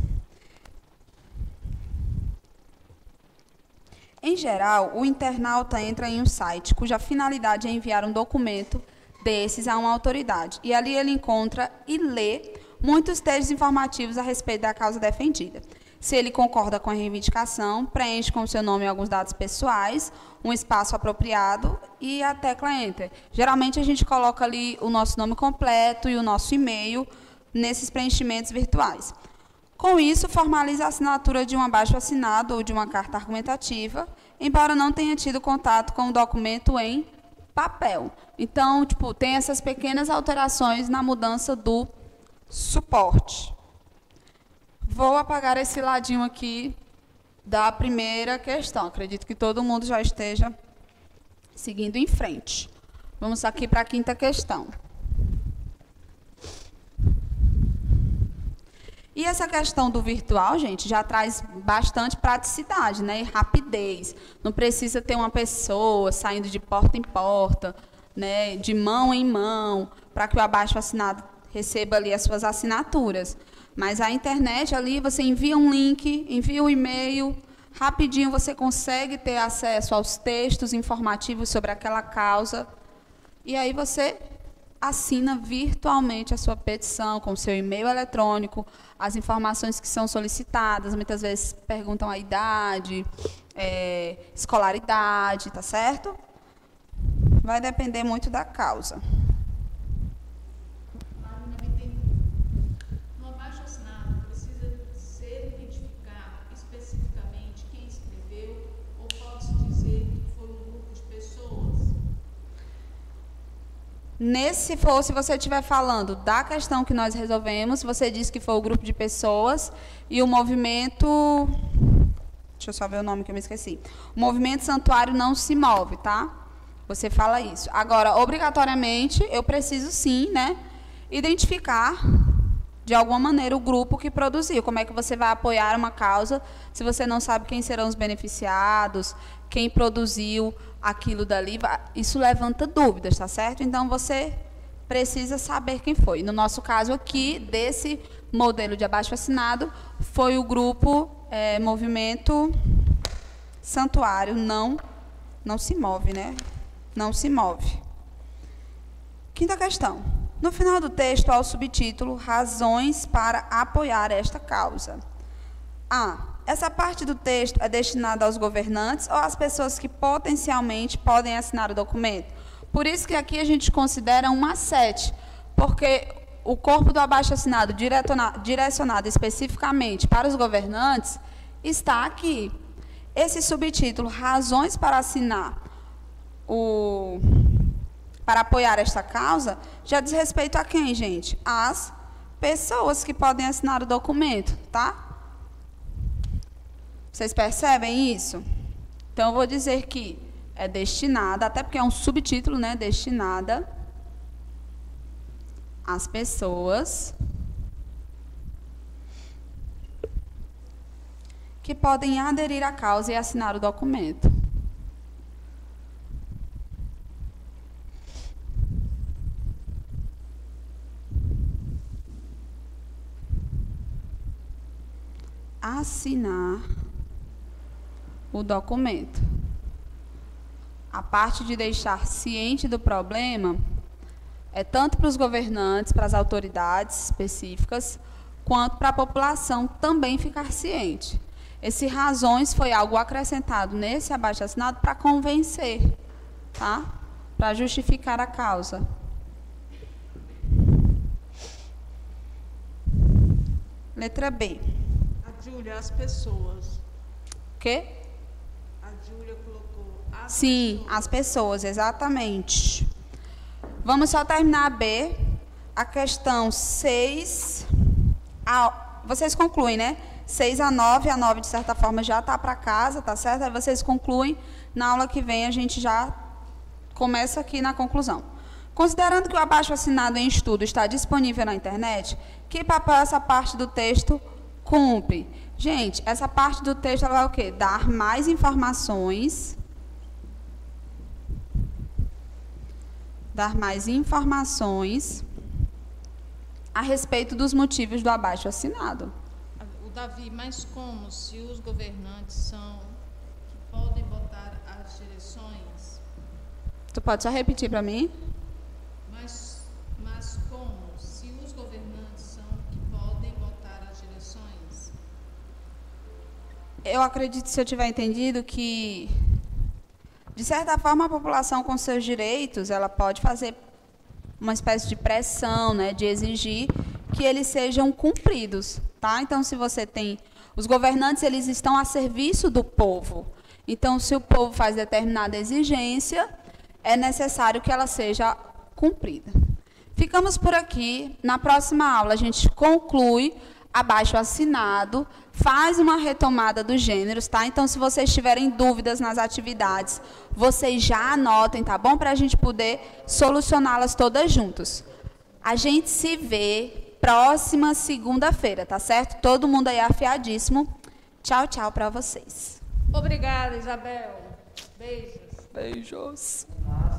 Em geral, o internauta entra em um site cuja finalidade é enviar um documento desses a uma autoridade. E ali ele encontra e lê muitos textos informativos a respeito da causa defendida. Se ele concorda com a reivindicação, preenche com o seu nome alguns dados pessoais, um espaço apropriado e a tecla Enter. Geralmente, a gente coloca ali o nosso nome completo e o nosso e-mail nesses preenchimentos virtuais. Com isso, formaliza a assinatura de um abaixo-assinado ou de uma carta argumentativa, embora não tenha tido contato com o documento em papel. Então, tem essas pequenas alterações na mudança do suporte. Vou apagar esse ladinho aqui da primeira questão. Acredito que todo mundo já esteja seguindo em frente. Vamos aqui para a quinta questão. E essa questão do virtual, gente, já traz bastante praticidade, né? E rapidez. Não precisa ter uma pessoa saindo de porta em porta, né? De mão em mão, para que o abaixo-assinado receba ali as suas assinaturas. Mas a internet ali, você envia um link, envia um e-mail, rapidinho você consegue ter acesso aos textos informativos sobre aquela causa, e aí você assina virtualmente a sua petição com o seu e-mail eletrônico, as informações que são solicitadas, muitas vezes perguntam a idade, escolaridade, tá certo? Vai depender muito da causa. Se você estiver falando da questão que nós resolvemos, você diz que foi o grupo de pessoas e o movimento... Deixa eu só ver o nome que eu me esqueci. O movimento Santuário Não Se Move, tá? Você fala isso. Agora, obrigatoriamente, eu preciso sim, né, identificar de alguma maneira o grupo que produziu. Como é que você vai apoiar uma causa se você não sabe quem serão os beneficiados, quem produziu aquilo dali? Isso levanta dúvidas, tá certo? Então, você precisa saber quem foi. No nosso caso aqui, desse modelo de abaixo-assinado, foi o grupo Movimento Santuário Não Se Move, né? Não se move. Quinta questão. No final do texto, há o subtítulo Razões para apoiar esta causa. A. Essa parte do texto é destinada aos governantes ou às pessoas que potencialmente podem assinar o documento? Por isso que aqui a gente considera um A7, porque o corpo do abaixo-assinado direcionado especificamente para os governantes está aqui. Esse subtítulo, Razões para assinar para apoiar esta causa, já diz respeito a quem, gente? As pessoas que podem assinar o documento, tá? Vocês percebem isso? Então, eu vou dizer que é destinada, até porque é um subtítulo, né? Destinada às pessoas que podem aderir à causa e assinar o documento. Assinar o documento. A parte de deixar ciente do problema é tanto para os governantes, para as autoridades específicas, quanto para a população também ficar ciente. Esse razões foi algo acrescentado nesse abaixo-assinado para convencer, tá? Para justificar a causa. Letra B. Júlia, as pessoas. O quê? A Júlia colocou as Sim, pessoas. as pessoas, exatamente. Vamos só terminar a B. A questão 6. Vocês concluem, né? 6 a 9. A 9, de certa forma, já está para casa, tá certo? Aí vocês concluem. Na aula que vem, a gente já começa aqui na conclusão. Considerando que o abaixo-assinado em estudo está disponível na internet, que papel essa parte do texto cumpre? Gente, essa parte do texto ela vai o quê? Dar mais informações. Dar mais informações a respeito dos motivos do abaixo-assinado. O Davi, mas como se os governantes são que podem botar as direções? Tu pode só repetir para mim? Mas como se os governantes são que podem botar as direções? Eu acredito, se eu tiver entendido, que, de certa forma, a população com seus direitos, ela pode fazer uma espécie de pressão, né, de exigir que eles sejam cumpridos, tá? Então, se você tem os governantes, eles estão a serviço do povo. Então, se o povo faz determinada exigência, é necessário que ela seja cumprida. Ficamos por aqui. Na próxima aula, a gente conclui abaixo assinado, faz uma retomada dos gêneros, tá? Então, se vocês tiverem dúvidas nas atividades, vocês já anotem, tá bom? Para a gente poder solucioná-las todas juntos. A gente se vê próxima segunda-feira, tá certo? Todo mundo aí afiadíssimo. Tchau, tchau para vocês. Obrigada, Isabel. Beijos. Beijos.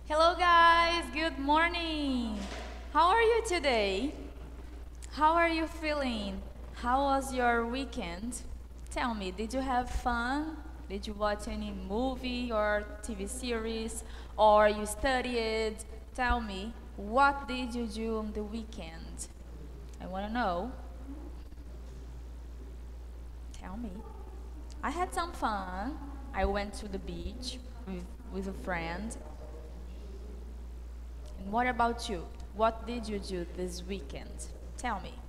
Hello guys, good morning. How are you today? How are you feeling? How was your weekend? Tell me, did you have fun? Did you watch any movie or TV series? Or you studied? Tell me, what did you do on the weekend? I want to know. Tell me. I had some fun. I went to the beach with a friend. And what about you? What did you do this weekend? Tell me.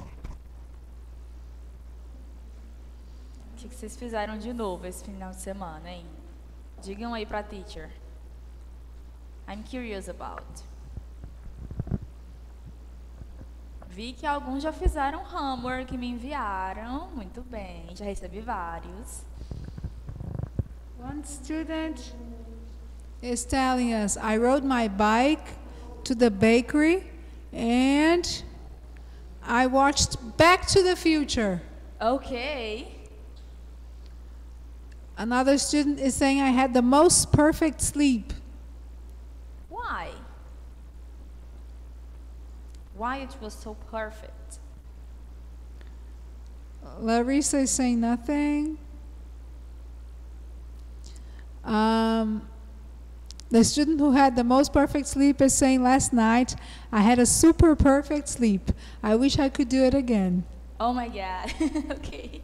O que vocês fizeram de novo esse final de semana, hein? Digam aí pra teacher. I'm curious about. Vi que alguns já fizeram homework que me enviaram. Muito bem, já recebi vários. One student is telling us, I rode my bike to the bakery and I watched Back to the Future. Okay. Another student is saying, I had the most perfect sleep. Why? Why it was so perfect? Larissa is saying nothing. The student who had the most perfect sleep is saying, last night I had a super perfect sleep. I wish I could do it again. Oh my God. Okay.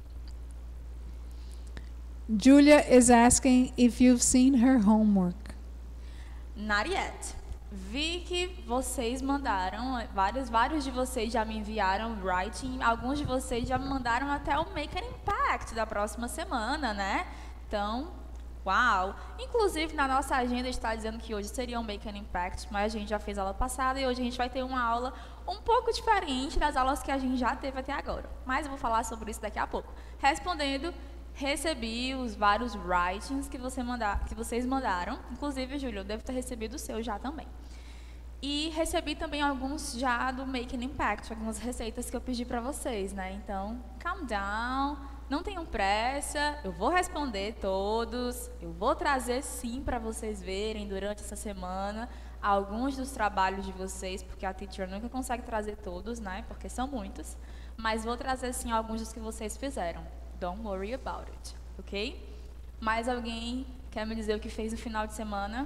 Julia is asking if you've seen her homework. Not yet. Vi que vocês mandaram, vários de vocês já me enviaram writing, alguns de vocês já me mandaram até o Make an Impact da próxima semana, né? Então, uau! Inclusive, na nossa agenda está dizendo que hoje seria um Make an Impact, mas a gente já fez a aula passada e hoje a gente vai ter uma aula um pouco diferente das aulas que a gente já teve até agora. Mas eu vou falar sobre isso daqui a pouco. Respondendo, recebi os vários writings que vocês mandaram. Inclusive, Júlio, eu devo ter recebido o seu já também. E recebi também alguns já do Make an Impact, algumas receitas que eu pedi para vocês, né? Então, calm down, não tenham pressa, eu vou responder todos, eu vou trazer sim para vocês verem durante essa semana alguns dos trabalhos de vocês, porque a teacher nunca consegue trazer todos, né? Porque são muitos, mas vou trazer sim alguns dos que vocês fizeram. Don't worry about it, ok? Mais alguém quer me dizer o que fez no final de semana?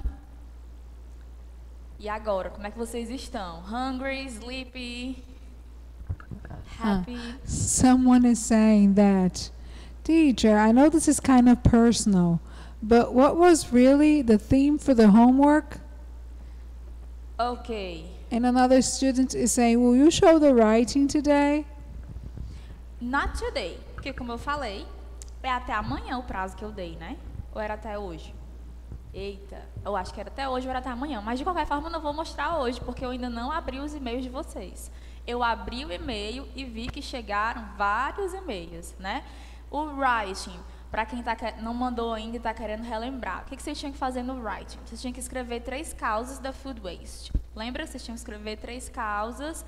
E agora, como é que vocês estão? Hungry, sleepy, happy? Someone is saying that, teacher, I know this is kind of personal, but what was really the theme for the homework? Okay. And another student is saying, will you show the writing today? Not today, porque como eu falei, é até amanhã o prazo que eu dei, né? Ou era até hoje? Eita, eu acho que era até hoje ou era até amanhã, mas de qualquer forma eu não vou mostrar hoje, porque eu ainda não abri os e-mails de vocês. Eu abri o e-mail e vi que chegaram vários e-mails, né? O writing, para quem não mandou ainda e está querendo relembrar, o que vocês tinham que fazer no writing? Vocês tinham que escrever 3 causas da food waste. Lembra? Vocês tinham que escrever 3 causas,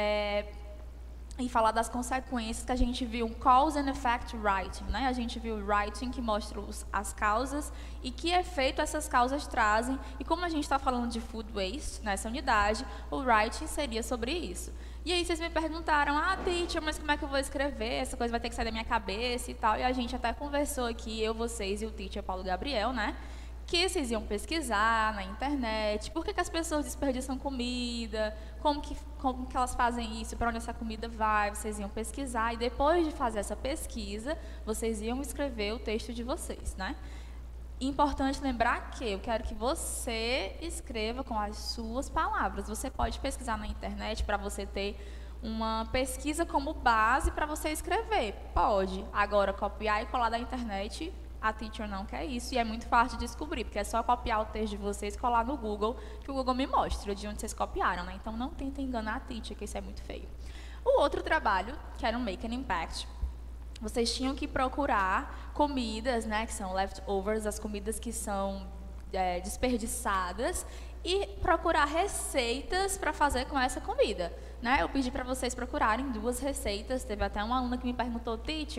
e falar das consequências que a gente viu, um cause and effect writing, né? A gente viu o writing que mostra as causas e que efeito essas causas trazem. E como a gente está falando de food waste nessa unidade, o writing seria sobre isso. E aí vocês me perguntaram, teacher, mas como é que eu vou escrever? Essa coisa vai ter que sair da minha cabeça e tal. E a gente até conversou aqui, eu, vocês e o teacher Paulo Gabriel, né? Que vocês iam pesquisar na internet, por que as pessoas desperdiçam comida, como que elas fazem isso, para onde essa comida vai, vocês iam pesquisar, e depois de fazer essa pesquisa, vocês iam escrever o texto de vocês, né? Importante lembrar que eu quero que você escreva com as suas palavras. Você pode pesquisar na internet para você ter uma pesquisa como base para você escrever, pode. Agora, copiar e colar da internet, a teacher não quer isso, e é muito fácil de descobrir, porque é só copiar o texto de vocês e colar no Google, que o Google me mostra de onde vocês copiaram, né? Então, não tentem enganar a teacher, que isso é muito feio. O outro trabalho, que era o Make an Impact, vocês tinham que procurar comidas, né, que são leftovers, as comidas que são desperdiçadas, e procurar receitas para fazer com essa comida, né? Eu pedi para vocês procurarem 2 receitas. Teve até uma aluna que me perguntou, teacher,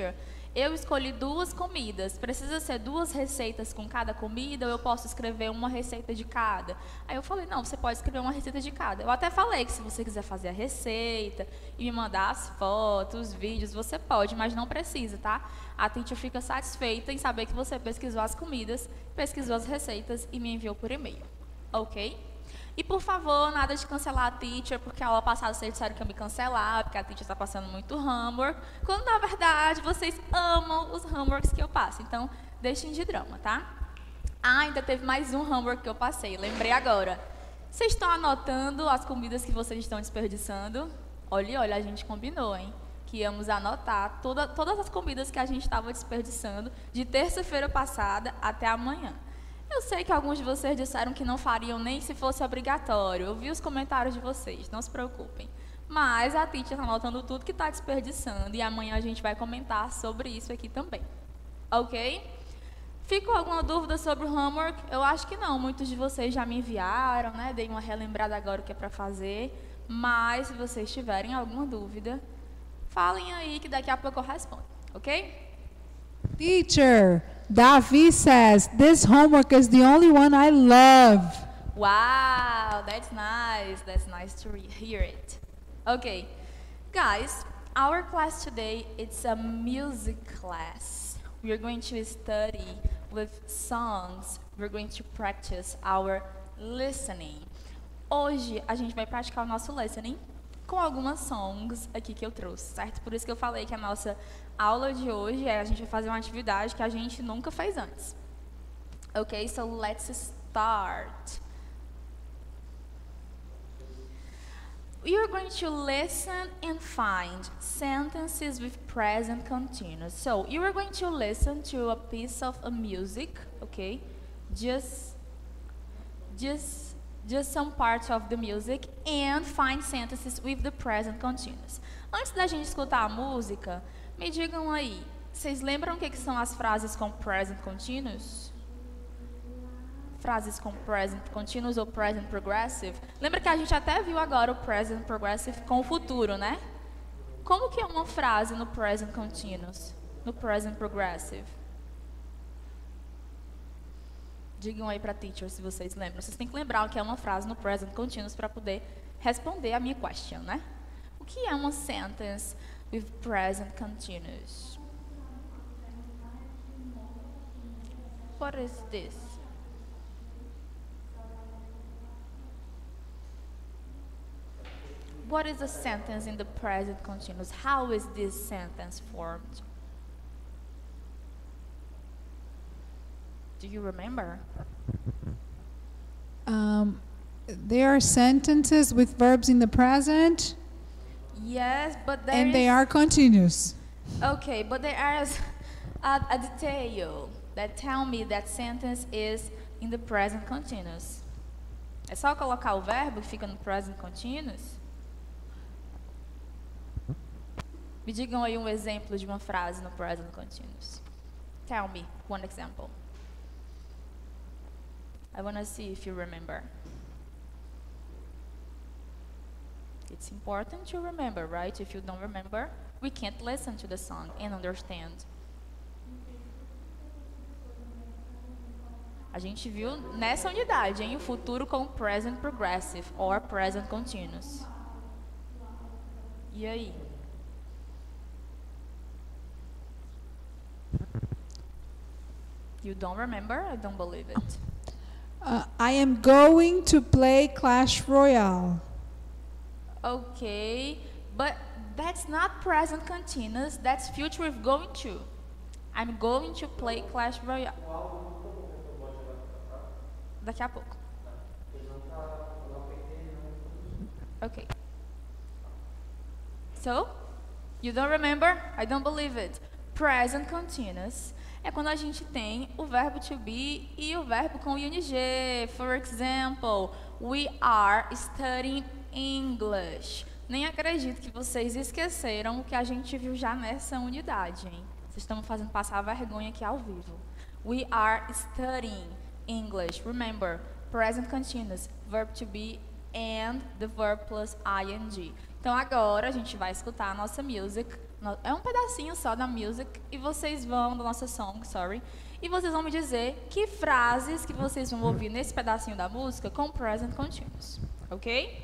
Eu escolhi 2 comidas. Precisa ser 2 receitas com cada comida ou eu posso escrever uma receita de cada? Aí eu falei, não, você pode escrever uma receita de cada. Eu até falei que se você quiser fazer a receita e me mandar as fotos, os vídeos, você pode, mas não precisa, tá? A teacher fica satisfeita em saber que você pesquisou as comidas, pesquisou as receitas e me enviou por e-mail. Ok? E, por favor, nada de cancelar a teacher, porque a aula passada vocês disseram que ia me cancelar, porque a teacher está passando muito homework, quando, na verdade, vocês amam os homeworks que eu passo. Então, deixem de drama, tá? Ah, ainda teve mais um homework que eu passei, lembrei agora. Vocês estão anotando as comidas que vocês estão desperdiçando? Olha, a gente combinou, hein? Que íamos anotar todas as comidas que a gente estava desperdiçando de terça-feira passada até amanhã. Eu sei que alguns de vocês disseram que não fariam nem se fosse obrigatório. Eu vi os comentários de vocês, não se preocupem. Mas a teacher está anotando tudo que está desperdiçando e amanhã a gente vai comentar sobre isso aqui também. Ok? Ficou alguma dúvida sobre o homework? Eu acho que não. Muitos de vocês já me enviaram, né? Dei uma relembrada agora o que é para fazer. Mas se vocês tiverem alguma dúvida, falem aí que daqui a pouco eu respondo. Ok? Teacher, Davi says, this homework is the only one I love. Wow, that's nice. That's nice to hear it. Okay, guys, our class today, it's a music class. We are going to study with songs. We're going to practice our listening. Hoje, a gente vai praticar o nosso listening com algumas songs aqui que eu trouxe, certo? Por isso que eu falei que a nossa aula de hoje a gente vai fazer uma atividade que a gente nunca fez antes. Ok, so let's start. We are going to listen and find sentences with present continuous. So you are going to listen to a piece of a music, okay? Just some parts of the music and find sentences with the present continuous. Antes da gente escutar a música, me digam aí, vocês lembram o que são as frases com present continuous? Frases com present continuous ou present progressive? Lembra que a gente até viu agora o present progressive com o futuro, né? Como que é uma frase no present continuous? No present progressive? Digam aí para a teacher se vocês lembram. Vocês têm que lembrar o que é uma frase no present continuous para poder responder a minha question, né? O que é uma sentence with present continuous? What is this? What is a sentence in the present continuous? How is this sentence formed? Do you remember? There are sentences with verbs in the present. Yes, but And they are continuous. Okay, but there is a detail that tell me that sentence is in the present continuous. É só colocar o verbo que fica no present continuous? Me digam aí um exemplo de uma frase no present continuous. Tell me one example. I want to see if you remember. It's important to remember, right? If you don't remember, we can't listen to the song and understand. A gente viu nessa unidade, hein, o futuro com present progressive or present continuous. E aí? You don't remember? I don't believe it. I am going to play Clash Royale. Okay, but that's not present continuous, that's future with going to. I'm going to play Clash Royale. Daqui a pouco. Okay. So, you don't remember? I don't believe it. Present continuous é quando a gente tem o verbo to be e o verbo com ing. For example, we are studying English. Nem acredito que vocês esqueceram o que a gente viu já nessa unidade, hein? Vocês estão fazendo passar vergonha aqui ao vivo. We are studying English. Remember, present continuous, verb to be and the verb plus ing. Então agora a gente vai escutar a nossa music É um pedacinho só da music e vocês vão, da nossa song, sorry, e vocês vão me dizer que frases que vocês vão ouvir nesse pedacinho da música com present continuous, ok?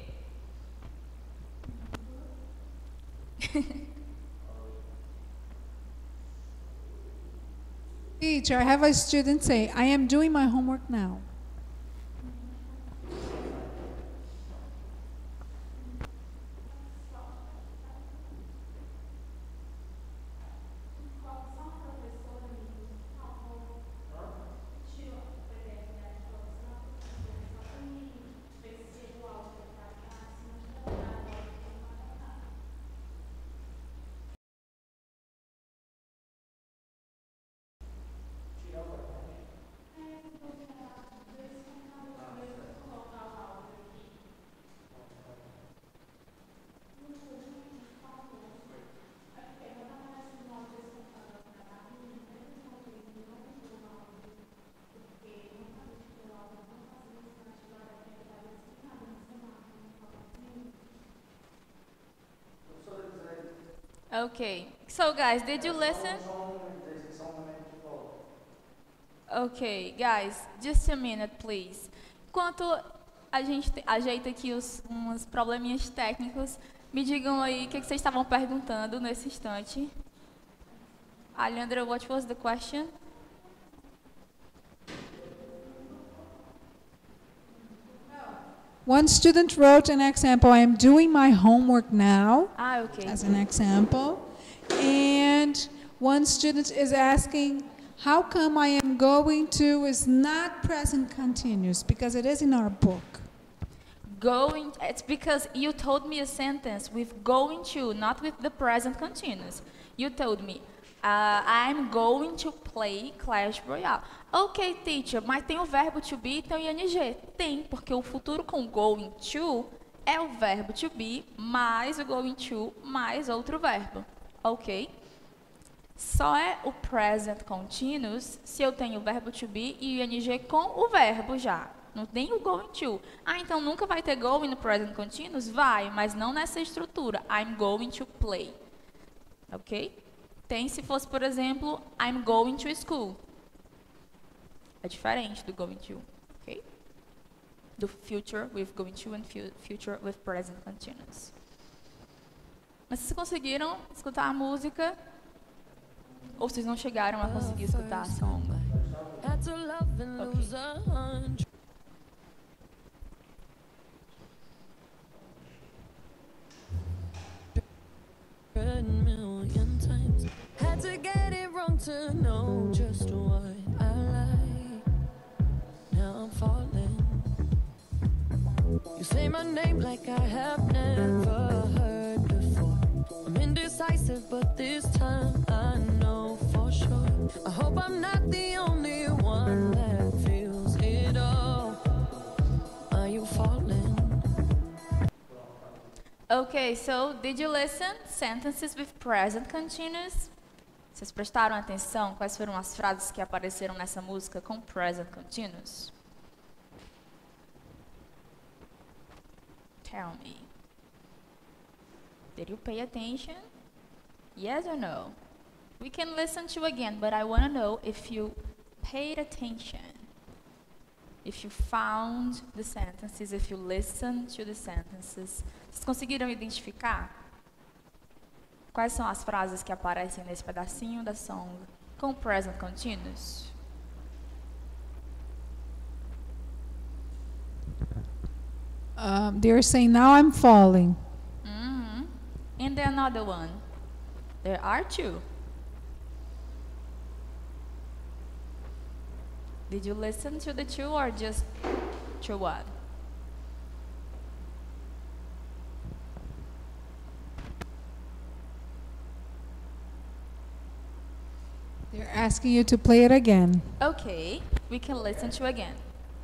Teacher, I have a student say, I am doing my homework now. Okay, so guys, did you listen? Okay, guys, just a minute, please. Enquanto a gente ajeita aqui uns probleminhas técnicos, me digam aí o que vocês estavam perguntando nesse instante. Alejandra, what was the question? One student wrote an example, I am doing my homework now, Okay. as an example. And one student is asking, how come I am going to is not present continuous? Because it is in our book. Going, it's because you told me a sentence with going to, not with the present continuous. You told me, I'm going to play Clash Royale. Ok, teacher, mas tem o verbo to be e tem o ing. Tem, porque o futuro com going to é o verbo to be mais o going to mais outro verbo. Ok? Só é o present continuous se eu tenho o verbo to be e o ing com o verbo já. Não tem o going to. Então nunca vai ter going no present continuous? Vai, mas não nessa estrutura. I'm going to play. Ok? Tem se fosse, por exemplo, I'm going to school. É diferente do going to. Ok? Do future with going to and future with present continuous. Mas vocês conseguiram escutar a música? Ou vocês não chegaram a conseguir escutar a song? Okay. Million times had to get it wrong to know just what I like. Now I'm falling. You say my name like I have never heard before. I'm indecisive, but this time I know for sure. I hope I'm not the only one that feels it all. Are you falling? Okay, so did you listen? Sentences with present continuous. Vocês prestaram atenção? Quais foram as frases que apareceram nessa música com present continuous? Tell me. Did you pay attention? Yes or no? We can listen to again, but I want to know if you paid attention. If you found the sentences, if you listened to the sentences. Vocês conseguiram identificar quais são as frases que aparecem nesse pedacinho da song com present continuous? They're saying, now I'm falling. And then another one. There are two. Did you listen to the two or just to one? They're asking you to play it again. Okay, we can listen to again.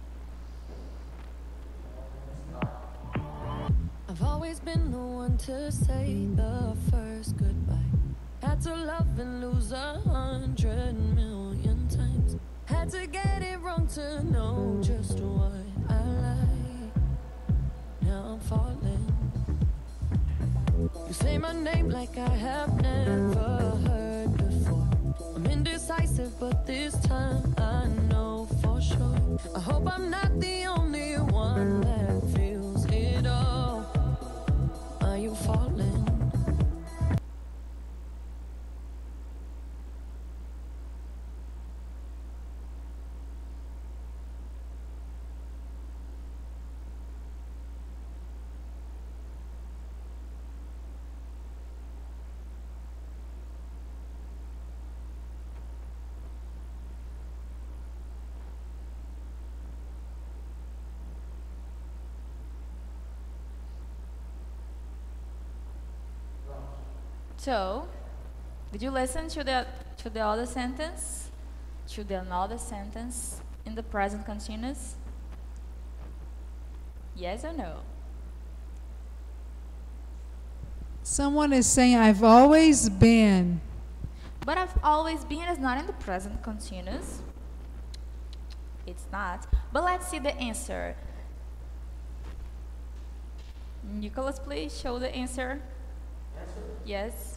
I've always been the one to say the first goodbye. Had to love and lose 100 million times. Had to get it wrong to know just what I like. Now I'm falling. You say my name like I have never heard before. I'm indecisive, but this time I know for sure. I hope I'm not the only one that feels it all. Are you falling? So, did you listen to the other sentence? To the another sentence in the present continuous? Yes or no? Someone is saying, I've always been. But I've always been is not in the present continuous. It's not. But let's see the answer. Nicholas, please show the answer. Yes.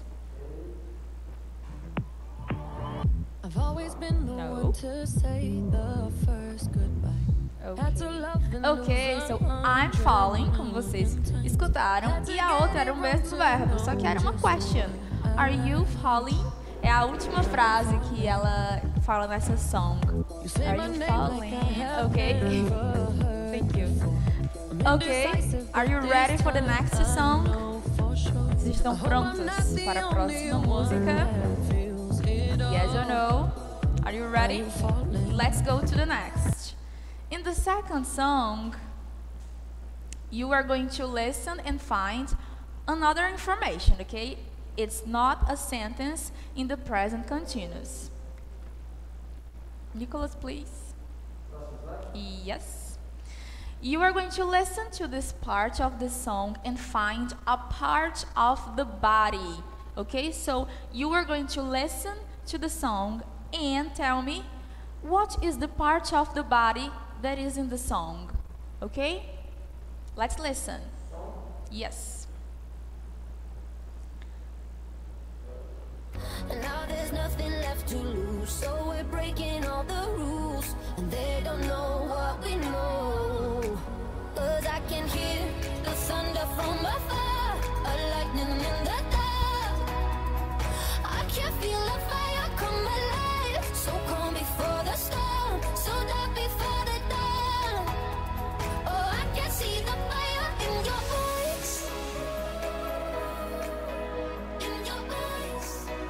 I've always been the No. one to say the first goodbye. Had to love and Ok, lose so a I'm hundred falling, como vocês escutaram, e a outra era o mesmo verbo, só que era uma question. Are you falling? É a última frase que ela fala nessa song. You say Are my you name falling? like I have Ok. never heard Thank you. before. Ok, Indecisive, are you but ready this for the time next I song? know for sure. Vocês estão I hope I'm prontos not the para a only próxima one música? that feels it all. Yes or no? Are you Are ready? you falling? Let's go to the next. In the second song, you are going to listen and find another information, okay? It's not a sentence in the present continuous. Nicholas, please. Yes. You are going to listen to this part of the song and find a part of the body, okay? So you are going to listen to the song and tell me what is the part of the body that is in the song, okay? Let's listen. Yes. And now there's nothing left to lose, so we're breaking all the rules, and they don't know what we know. 'Cause I can hear the thunder from afar, a lightning in the dark. I can feel the fire come alive, so calm before the storm, so dark before the dawn. Oh, I can see the fire in your eyes, in your eyes.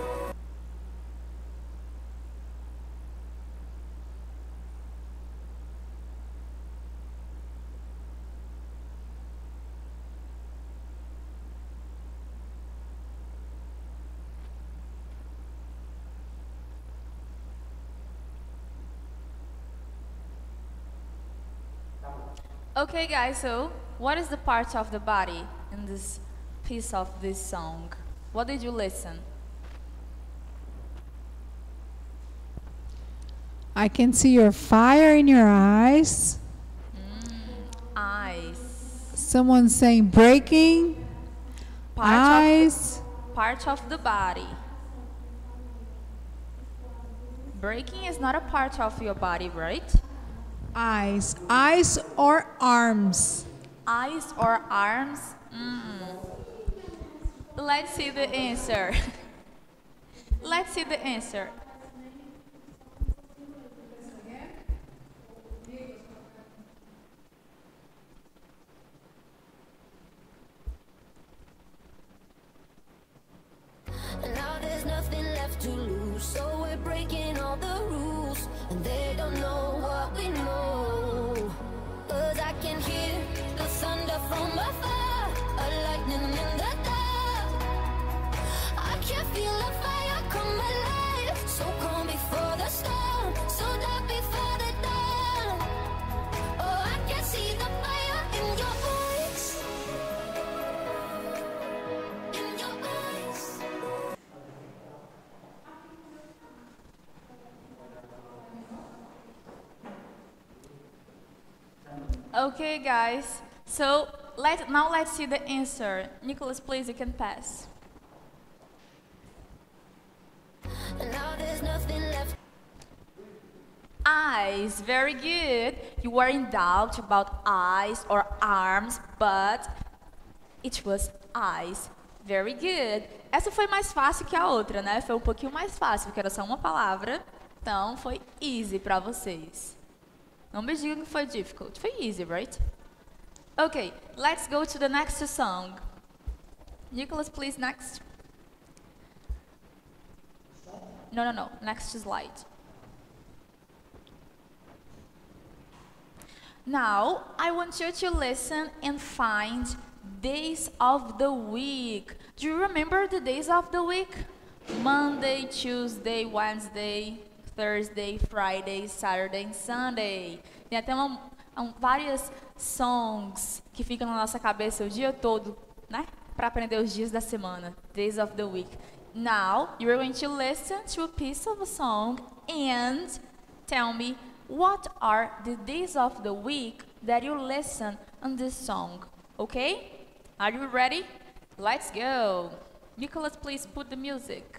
Okay, guys, so what is the part of the body in this piece of this song? What did you listen? I can see your fire in your eyes. Eyes. Someone saying breaking. Eyes. Part of the body. Breaking is not a part of your body, right? Eyes. Eyes or arms. Eyes or arms? Let's see the answer. Let's see the answer. And now there's nothing left to lose, so we're breaking all the rules, and they don't know what we know. 'Cause I can hear the thunder from afar, a lightning in the dark. I can feel the fire come alive, so calm before the storm, so dark before the dawn. Oh, I can see the fire in your eyes, in your eyes. Okay, guys. So now let's see the answer. Nicholas, please, you can pass. And now there's nothing left. Eyes, very good. You were in doubt about eyes or arms, but it was eyes. Very good. Essa foi mais fácil que a outra, né? Foi um pouquinho mais fácil, porque era só uma palavra. Então, foi easy para vocês. Não me digam que foi difficult. Foi easy, right? Okay, let's go to the next song. Nicholas, please, next. No. Next slide. Now, I want you to listen and find days of the week. Do you remember the days of the week? Monday, Tuesday, Wednesday, Thursday, Friday, Saturday and Sunday. Tem até várias songs que ficam na nossa cabeça o dia todo, né? Para aprender os dias da semana. Days of the week. Now, you're going to listen to a piece of a song and tell me what are the days of the week that you listen on this song. Okay? Are you ready? Let's go. Nicholas, please put the music.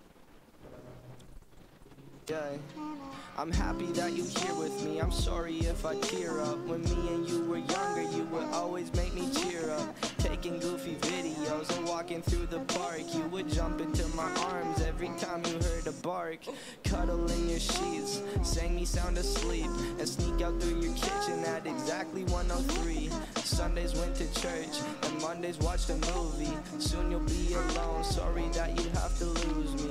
Yeah. I'm happy that you're here with me. I'm sorry if I tear up. When me and you were younger, you would always make me cheer up. Taking goofy videos and walking through the park. You would jump into my arms every time you heard a bark. Cuddle in your sheets, sang me sound asleep, and sneak out through your kitchen at exactly 1:03. Sundays went to church, and Mondays watched a movie. Soon you'll be alone, sorry that you have to lose me.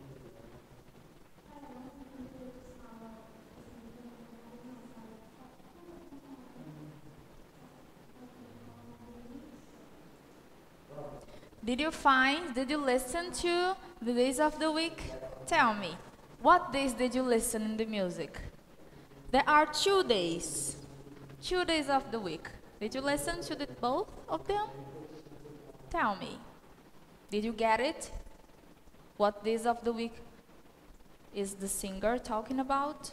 Did you listen to the days of the week? Tell me, what days did you listen in the music? There are 2 days. 2 days of the week. Did you listen to both of them? Tell me. Did you get it? What days of the week is the singer talking about?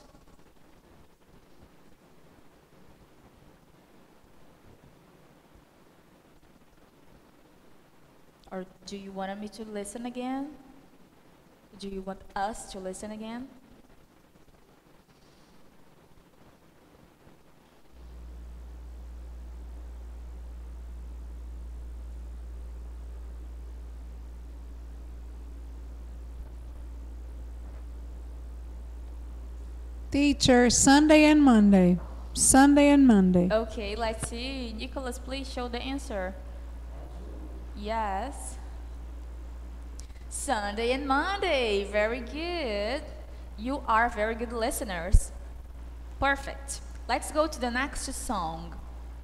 Or do you want me to listen again? Do you want us to listen again? Teacher, Sunday and Monday. Sunday and Monday. Okay, let's see. Nicholas, please show the answer. Yes. Sunday and Monday. Very good. You are very good listeners. Perfect. Let's go to the next song.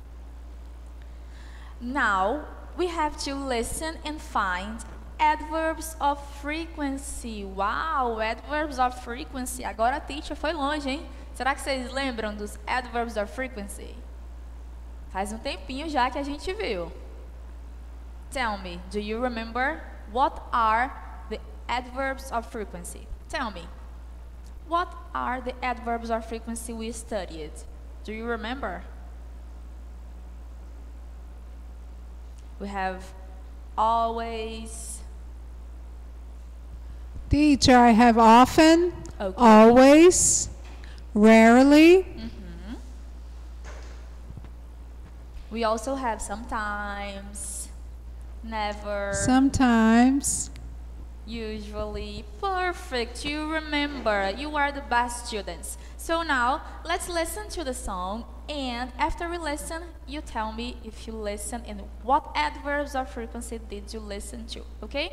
Now, we have to listen and find adverbs of frequency. Wow, adverbs of frequency. Agora a teacher foi longe, hein? Será que vocês lembram dos adverbs of frequency? Faz tempinho já que a gente viu. Tell me, do you remember what are the adverbs of frequency? Tell me, what are the adverbs of frequency we studied? Do you remember? We have always. Teacher, I have often, Okay. always, rarely, We also have sometimes, never, sometimes. usually. Perfect, you remember. You are the best students. So now, let's listen to the song, and after we listen, you tell me if you listen and what adverbs or frequency did you listen to, okay?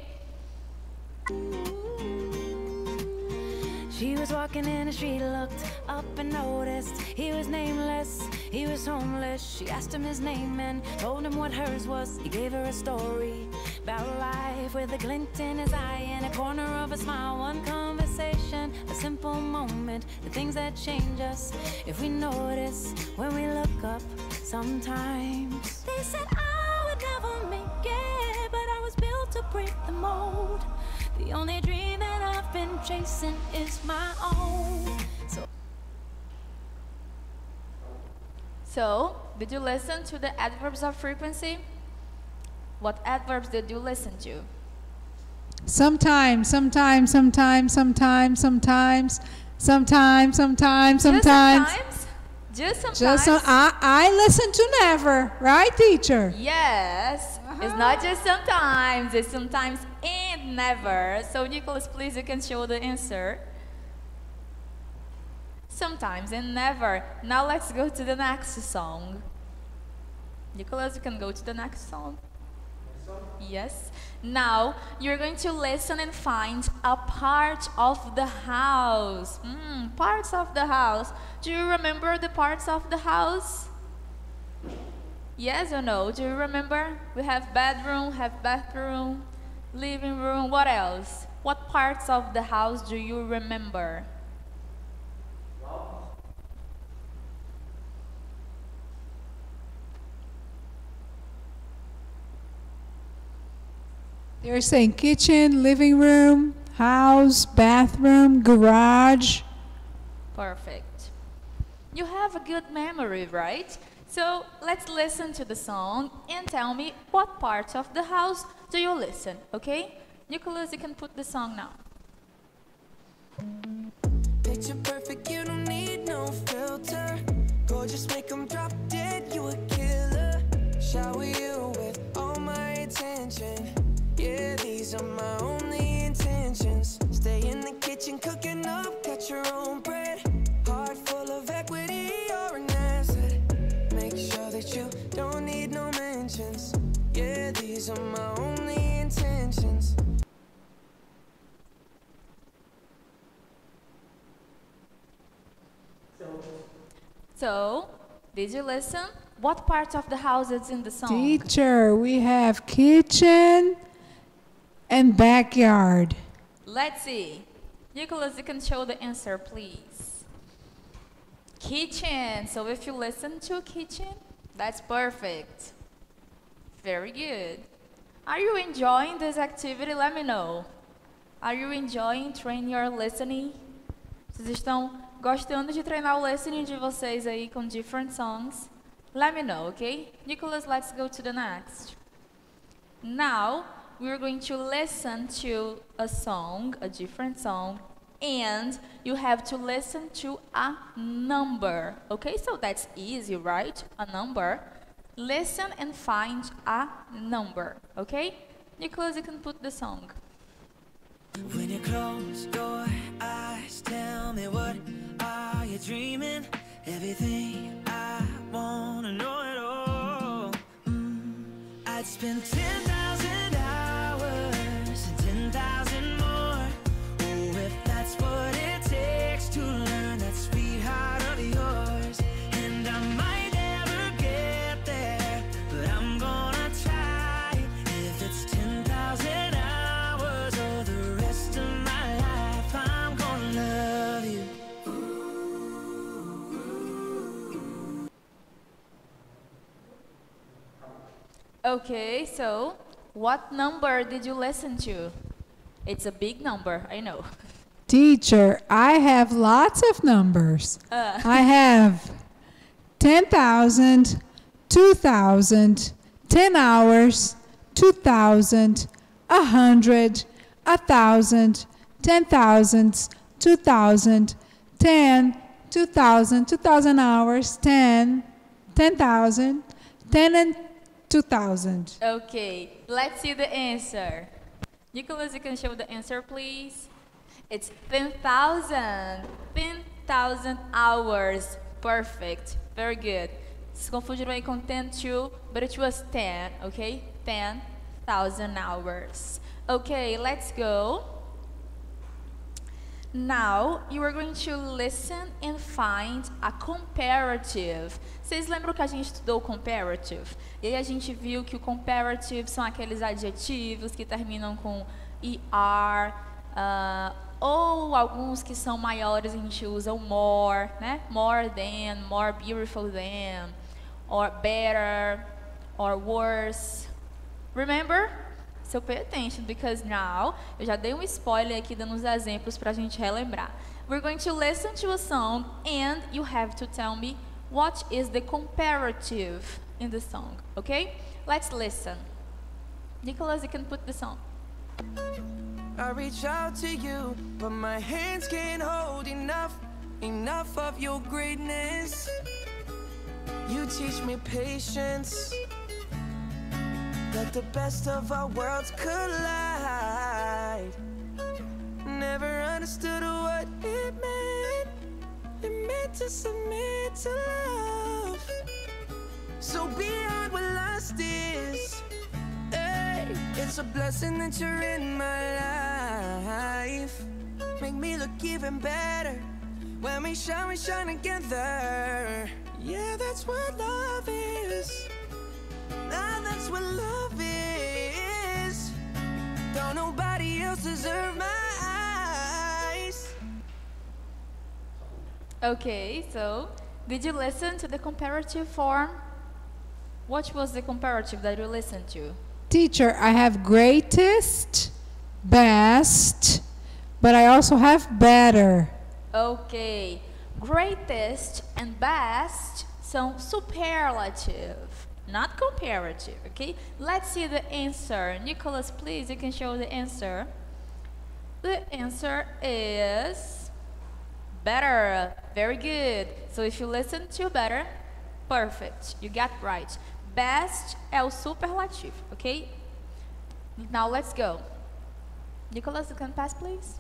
She was walking in the street, looked up and noticed he was nameless, he was homeless. She asked him his name and told him what hers was. He gave her a story about life with a glint in his eye and a corner of a smile. One conversation, a simple moment, the things that change us if we notice when we look up sometimes. They said I would never make it, but I was built to break the mold. The only dream that I've been chasing is my own. So, did you listen to the adverbs of frequency? What adverbs did you listen to? Sometimes, sometimes, sometimes, sometimes, sometimes, sometimes, sometimes, Just sometimes. sometimes? Just sometimes? Just some, I listen to never, right, teacher? Yes. It's not just sometimes, it's sometimes and never. So, Nicholas, please, you can show the answer. Sometimes and never. Now let's go to the next song. Nicholas, you can go to the next song. Yes. Now you're going to listen and find a part of the house. Parts of the house. Do you remember the parts of the house? Yes or no? Do you remember? We have bedroom, have bathroom, living room. What else? What parts of the house do you remember? They're saying kitchen, living room, house, bathroom, garage. Perfect. You have a good memory, right? So let's listen to the song and tell me what parts of the house do you listen, okay? Nicholas, you can put the song now. Picture perfect, you don't need no filter. Gorgeous, make 'em drop dead, you a killer. Shower you with all my attention. Yeah, these are my only intentions. Stay in the kitchen, cooking up, cut your own bread. Heart full of equity, you're an asset. Make sure that you don't need no mentions. Yeah, these are my only intentions. So, did you listen? What part of the house is in the song? Teacher, we have kitchen and backyard. Let's see. Nicholas, you can show the answer, please. Kitchen. So if you listen to kitchen, that's perfect. Very good. Are you enjoying this activity? Let me know. Are you enjoying training your listening? Vocês estão gostando de treinar o listening de vocês aí com different songs? Let me know, okay? Nicholas, let's go to the next. Now, we're going to listen to a song, a different song, and you have to listen to a number. Okay, so that's easy, right? A number. Listen and find a number, okay? Nicholas, you can put the song. When you close your eyes, tell me what are you dreaming? Everything I wanna know it all. I'd spend 10,000 hours and 10,000 more. Oh, if that's what it takes to learn that sweetheart of yours. And I might never get there, but I'm gonna try. If it's 10,000 hours or the rest of my life, I'm gonna love you. Okay, so what number did you listen to? It's a big number, I know. Teacher, I have lots of numbers. I have 10,000, 2,000, 10 hours, 2,000, 100, 1,000, 10,000s, 2,000, 10, 2,000, 2,000 hours, 10, 10,000, 10 and 2,000. Okay, let's see the answer. Nicholas, you can show the answer, please. It's 10,000. 10,000 hours. Perfect. Very good. Se confundiram aí com 10 too, but it was 10, okay? 10,000 hours. Okay, let's go. Now, you are going to listen and find a comparative. Vocês lembram que a gente estudou comparative? E aí a gente viu que o comparative são aqueles adjetivos que terminam com ER, ou alguns que são maiores a gente usa o more, né? More than, more beautiful than, or better, or worse. Remember? So pay attention, because now, eu já dei um spoiler aqui dando uns exemplos para a gente relembrar. We're going to listen to a song and you have to tell me what is the comparative in the song, okay? Let's listen. Nicholas, you can put the song. I reach out to you, but my hands can't hold enough of your greatness. You teach me patience. Let the best of our worlds collide. Never understood what it meant. It meant to submit to love. So beyond what lust is, hey, it's a blessing that you're in my life. Make me look even better when we shine together. Yeah, that's what love is. Ah, that's what love is. Don't nobody else deserve my eyes. Okay, so did you listen to the comparative form? What was the comparative that you listened to? Teacher, I have greatest, best, but I also have better. Okay, greatest and best são superlative, not comparative, okay? Let's see the answer. Nicholas, please, you can show the answer. The answer is better. Very good. So if you listen to better, perfect. You got right. Best é o superlativo, okay? Now let's go. Nicholas, you can pass, please.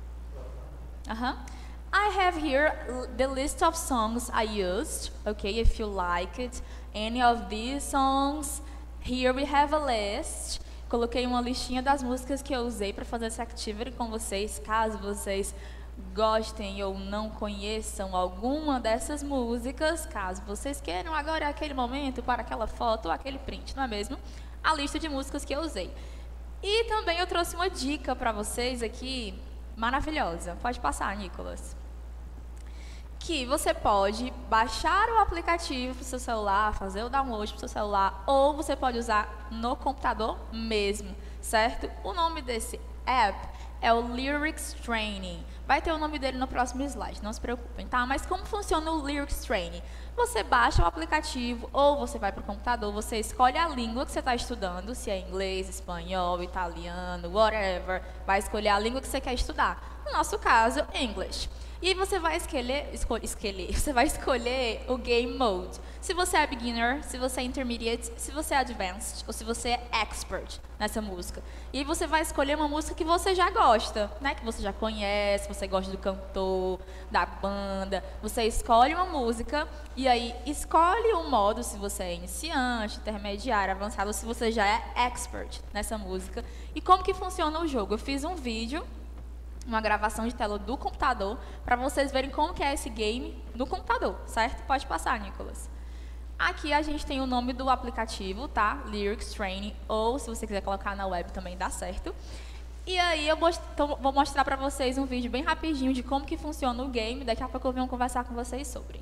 I have here the list of songs I used, okay, if you like it. Any of these songs, here we have a list. Coloquei uma listinha das músicas que eu usei para fazer essa activity com vocês, caso vocês gostem ou não conheçam alguma dessas músicas, caso vocês queiram, agora é aquele momento para aquela foto ou aquele print, não é mesmo? A lista de músicas que eu usei. E também eu trouxe uma dica para vocês aqui, maravilhosa. Pode passar, Nicholas. Que você pode baixar o aplicativo para o seu celular, fazer o download para o seu celular, ou você pode usar no computador mesmo, certo? O nome desse app é o Lyrics Training. Vai ter o nome dele no próximo slide, não se preocupem, tá? Mas como funciona o Lyrics Training? Você baixa o aplicativo, ou você vai para o computador, você escolhe a língua que você está estudando, se é inglês, espanhol, italiano, whatever, vai escolher a língua que você quer estudar. No nosso caso, English. E aí você vai escolher o Game Mode. Se você é beginner, se você é intermediate, se você é advanced ou se você é expert nessa música. E aí você vai escolher uma música que você já gosta, né? Que você já conhece, você gosta do cantor, da banda. Você escolhe uma música e aí escolhe um modo se você é iniciante, intermediário, avançado, ou se você já é expert nessa música. E como que funciona o jogo? Eu fiz um vídeo, uma gravação de tela do computador, para vocês verem como que é esse game no computador, certo? Pode passar, Nicholas. Aqui a gente tem o nome do aplicativo, tá? Lyrics Training, ou se você quiser colocar na web também dá certo. E aí eu vou mostrar para vocês um vídeo bem rapidinho de como que funciona o game, daqui a pouco eu venho conversar com vocês sobre.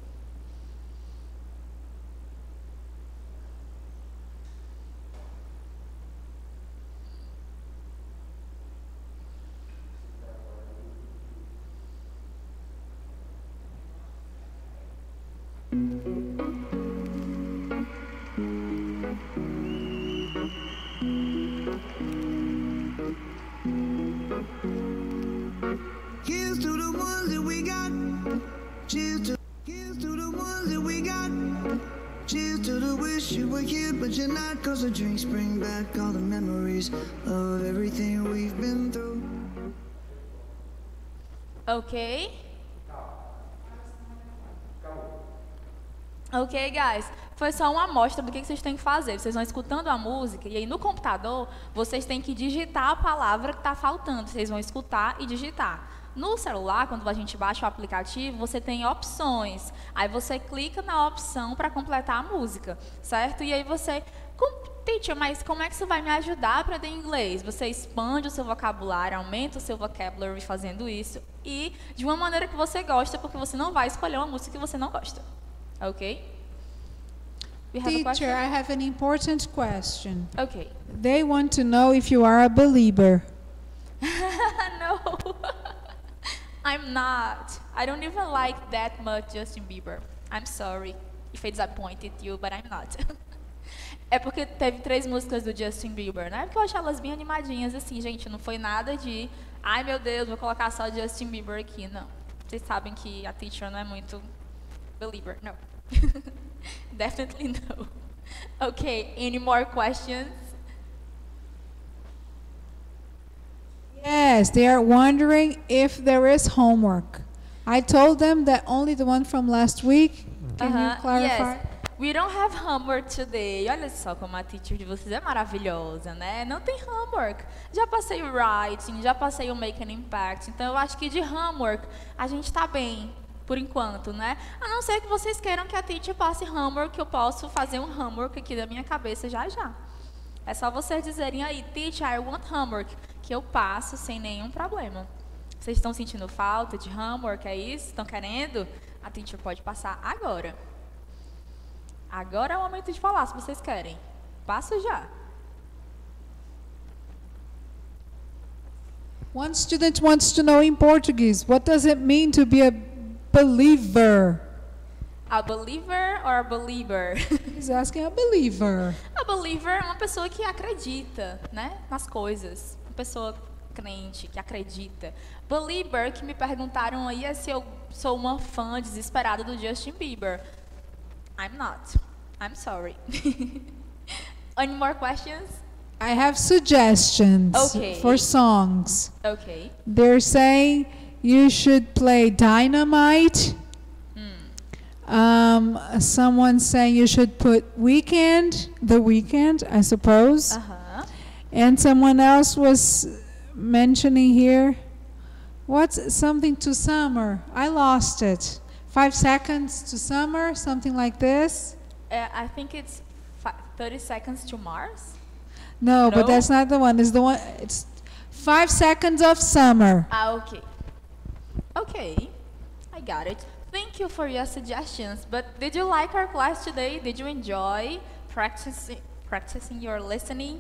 Here's to the ones that we got. Here's to the ones that we got. Cheers to the wish you were here, but you're not. 'Cause the drinks bring back all the memories of everything we've been through. Ok? Ok, guys? Foi só uma amostra do que vocês têm que fazer. Vocês vão escutando a música e aí no computador vocês têm que digitar a palavra que está faltando. Vocês vão escutar e digitar. No celular, quando a gente baixa o aplicativo, você tem opções. Aí você clica na opção para completar a música, certo? E aí você... Teacher, mas como é que isso vai me ajudar a aprender inglês? Você expande o seu vocabulário, aumenta o seu vocabulary fazendo isso. E de uma maneira que você gosta, porque você não vai escolher uma música que você não gosta. Ok? We have a question? Teacher, I have an important question. Okay. They want to know if you are a believer. No, I'm not. I don't even like that much Justin Bieber. I'm sorry. if I disappointed you, but I'm not. É porque teve 3 músicas do Justin Bieber, né? Porque eu achei elas bem animadinhas, assim, gente. Não foi nada de, ai meu Deus, vou colocar só Justin Bieber aqui. Não. Vocês sabem que a teacher não é muito believer. No. Definitely no. Okay, any more questions? Yes, they are wondering if there is homework. I told them that only the one from last week. Can you clarify? Yes. We don't have homework today. Olha só como a teacher de vocês é maravilhosa, né? Não tem homework. Já passei o writing, já passei o make an impact. Então eu acho que de homework a gente tá bem, por enquanto, né? A não ser que vocês queiram que a teacher passe homework, eu posso fazer um homework aqui da minha cabeça já já. É só vocês dizerem aí, teacher, I want homework, que eu passo sem nenhum problema. Vocês estão sentindo falta de homework, é isso? Estão querendo? A teacher pode passar agora. Agora é o momento de falar, se vocês querem. Passo já. One student wants to know in Portuguese, what does it mean to be a believer? A believer or a believer? He's asking a believer. A believer é uma pessoa que acredita, né, nas coisas. Uma pessoa crente, que acredita. Believer, que me perguntaram aí, é se eu sou uma fã desesperada do Justin Bieber. I'm not. I'm sorry. Any more questions? I have suggestions Okay. for songs. Okay. They're saying you should play Dynamite. Someone's saying you should put The Weeknd, I suppose. Uh-huh. And someone else was mentioning here, what's something to summer? I lost it. 5 seconds to summer, something like this. I think it's 30 seconds to Mars. No, but No? that's not the one. It's the one. It's 5 seconds of summer. Ah, okay. Okay, I got it. Thank you for your suggestions. But did you like our class today? Did you enjoy practicing your listening?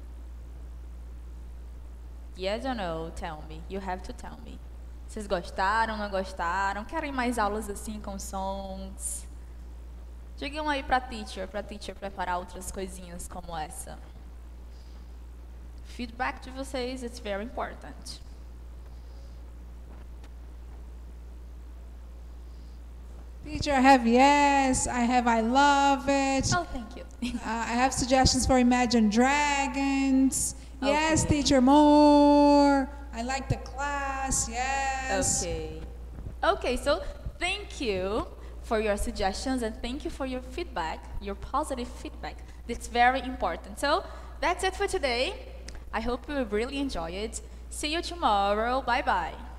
Yes or no? Tell me. You have to tell me. Vocês gostaram, não gostaram? Querem mais aulas assim com sons? Digam aí pra teacher preparar outras coisinhas como essa. Feedback de vocês, it's very important. Teacher, I have yes. I love it. Oh, thank you. I have suggestions for Imagine Dragons. Yes, Okay. teacher, more. I like the class. Yes. Okay. Okay, so thank you for your suggestions and thank you for your feedback, your positive feedback. That's very important. So that's it for today. I hope you really enjoy it. See you tomorrow. Bye-bye.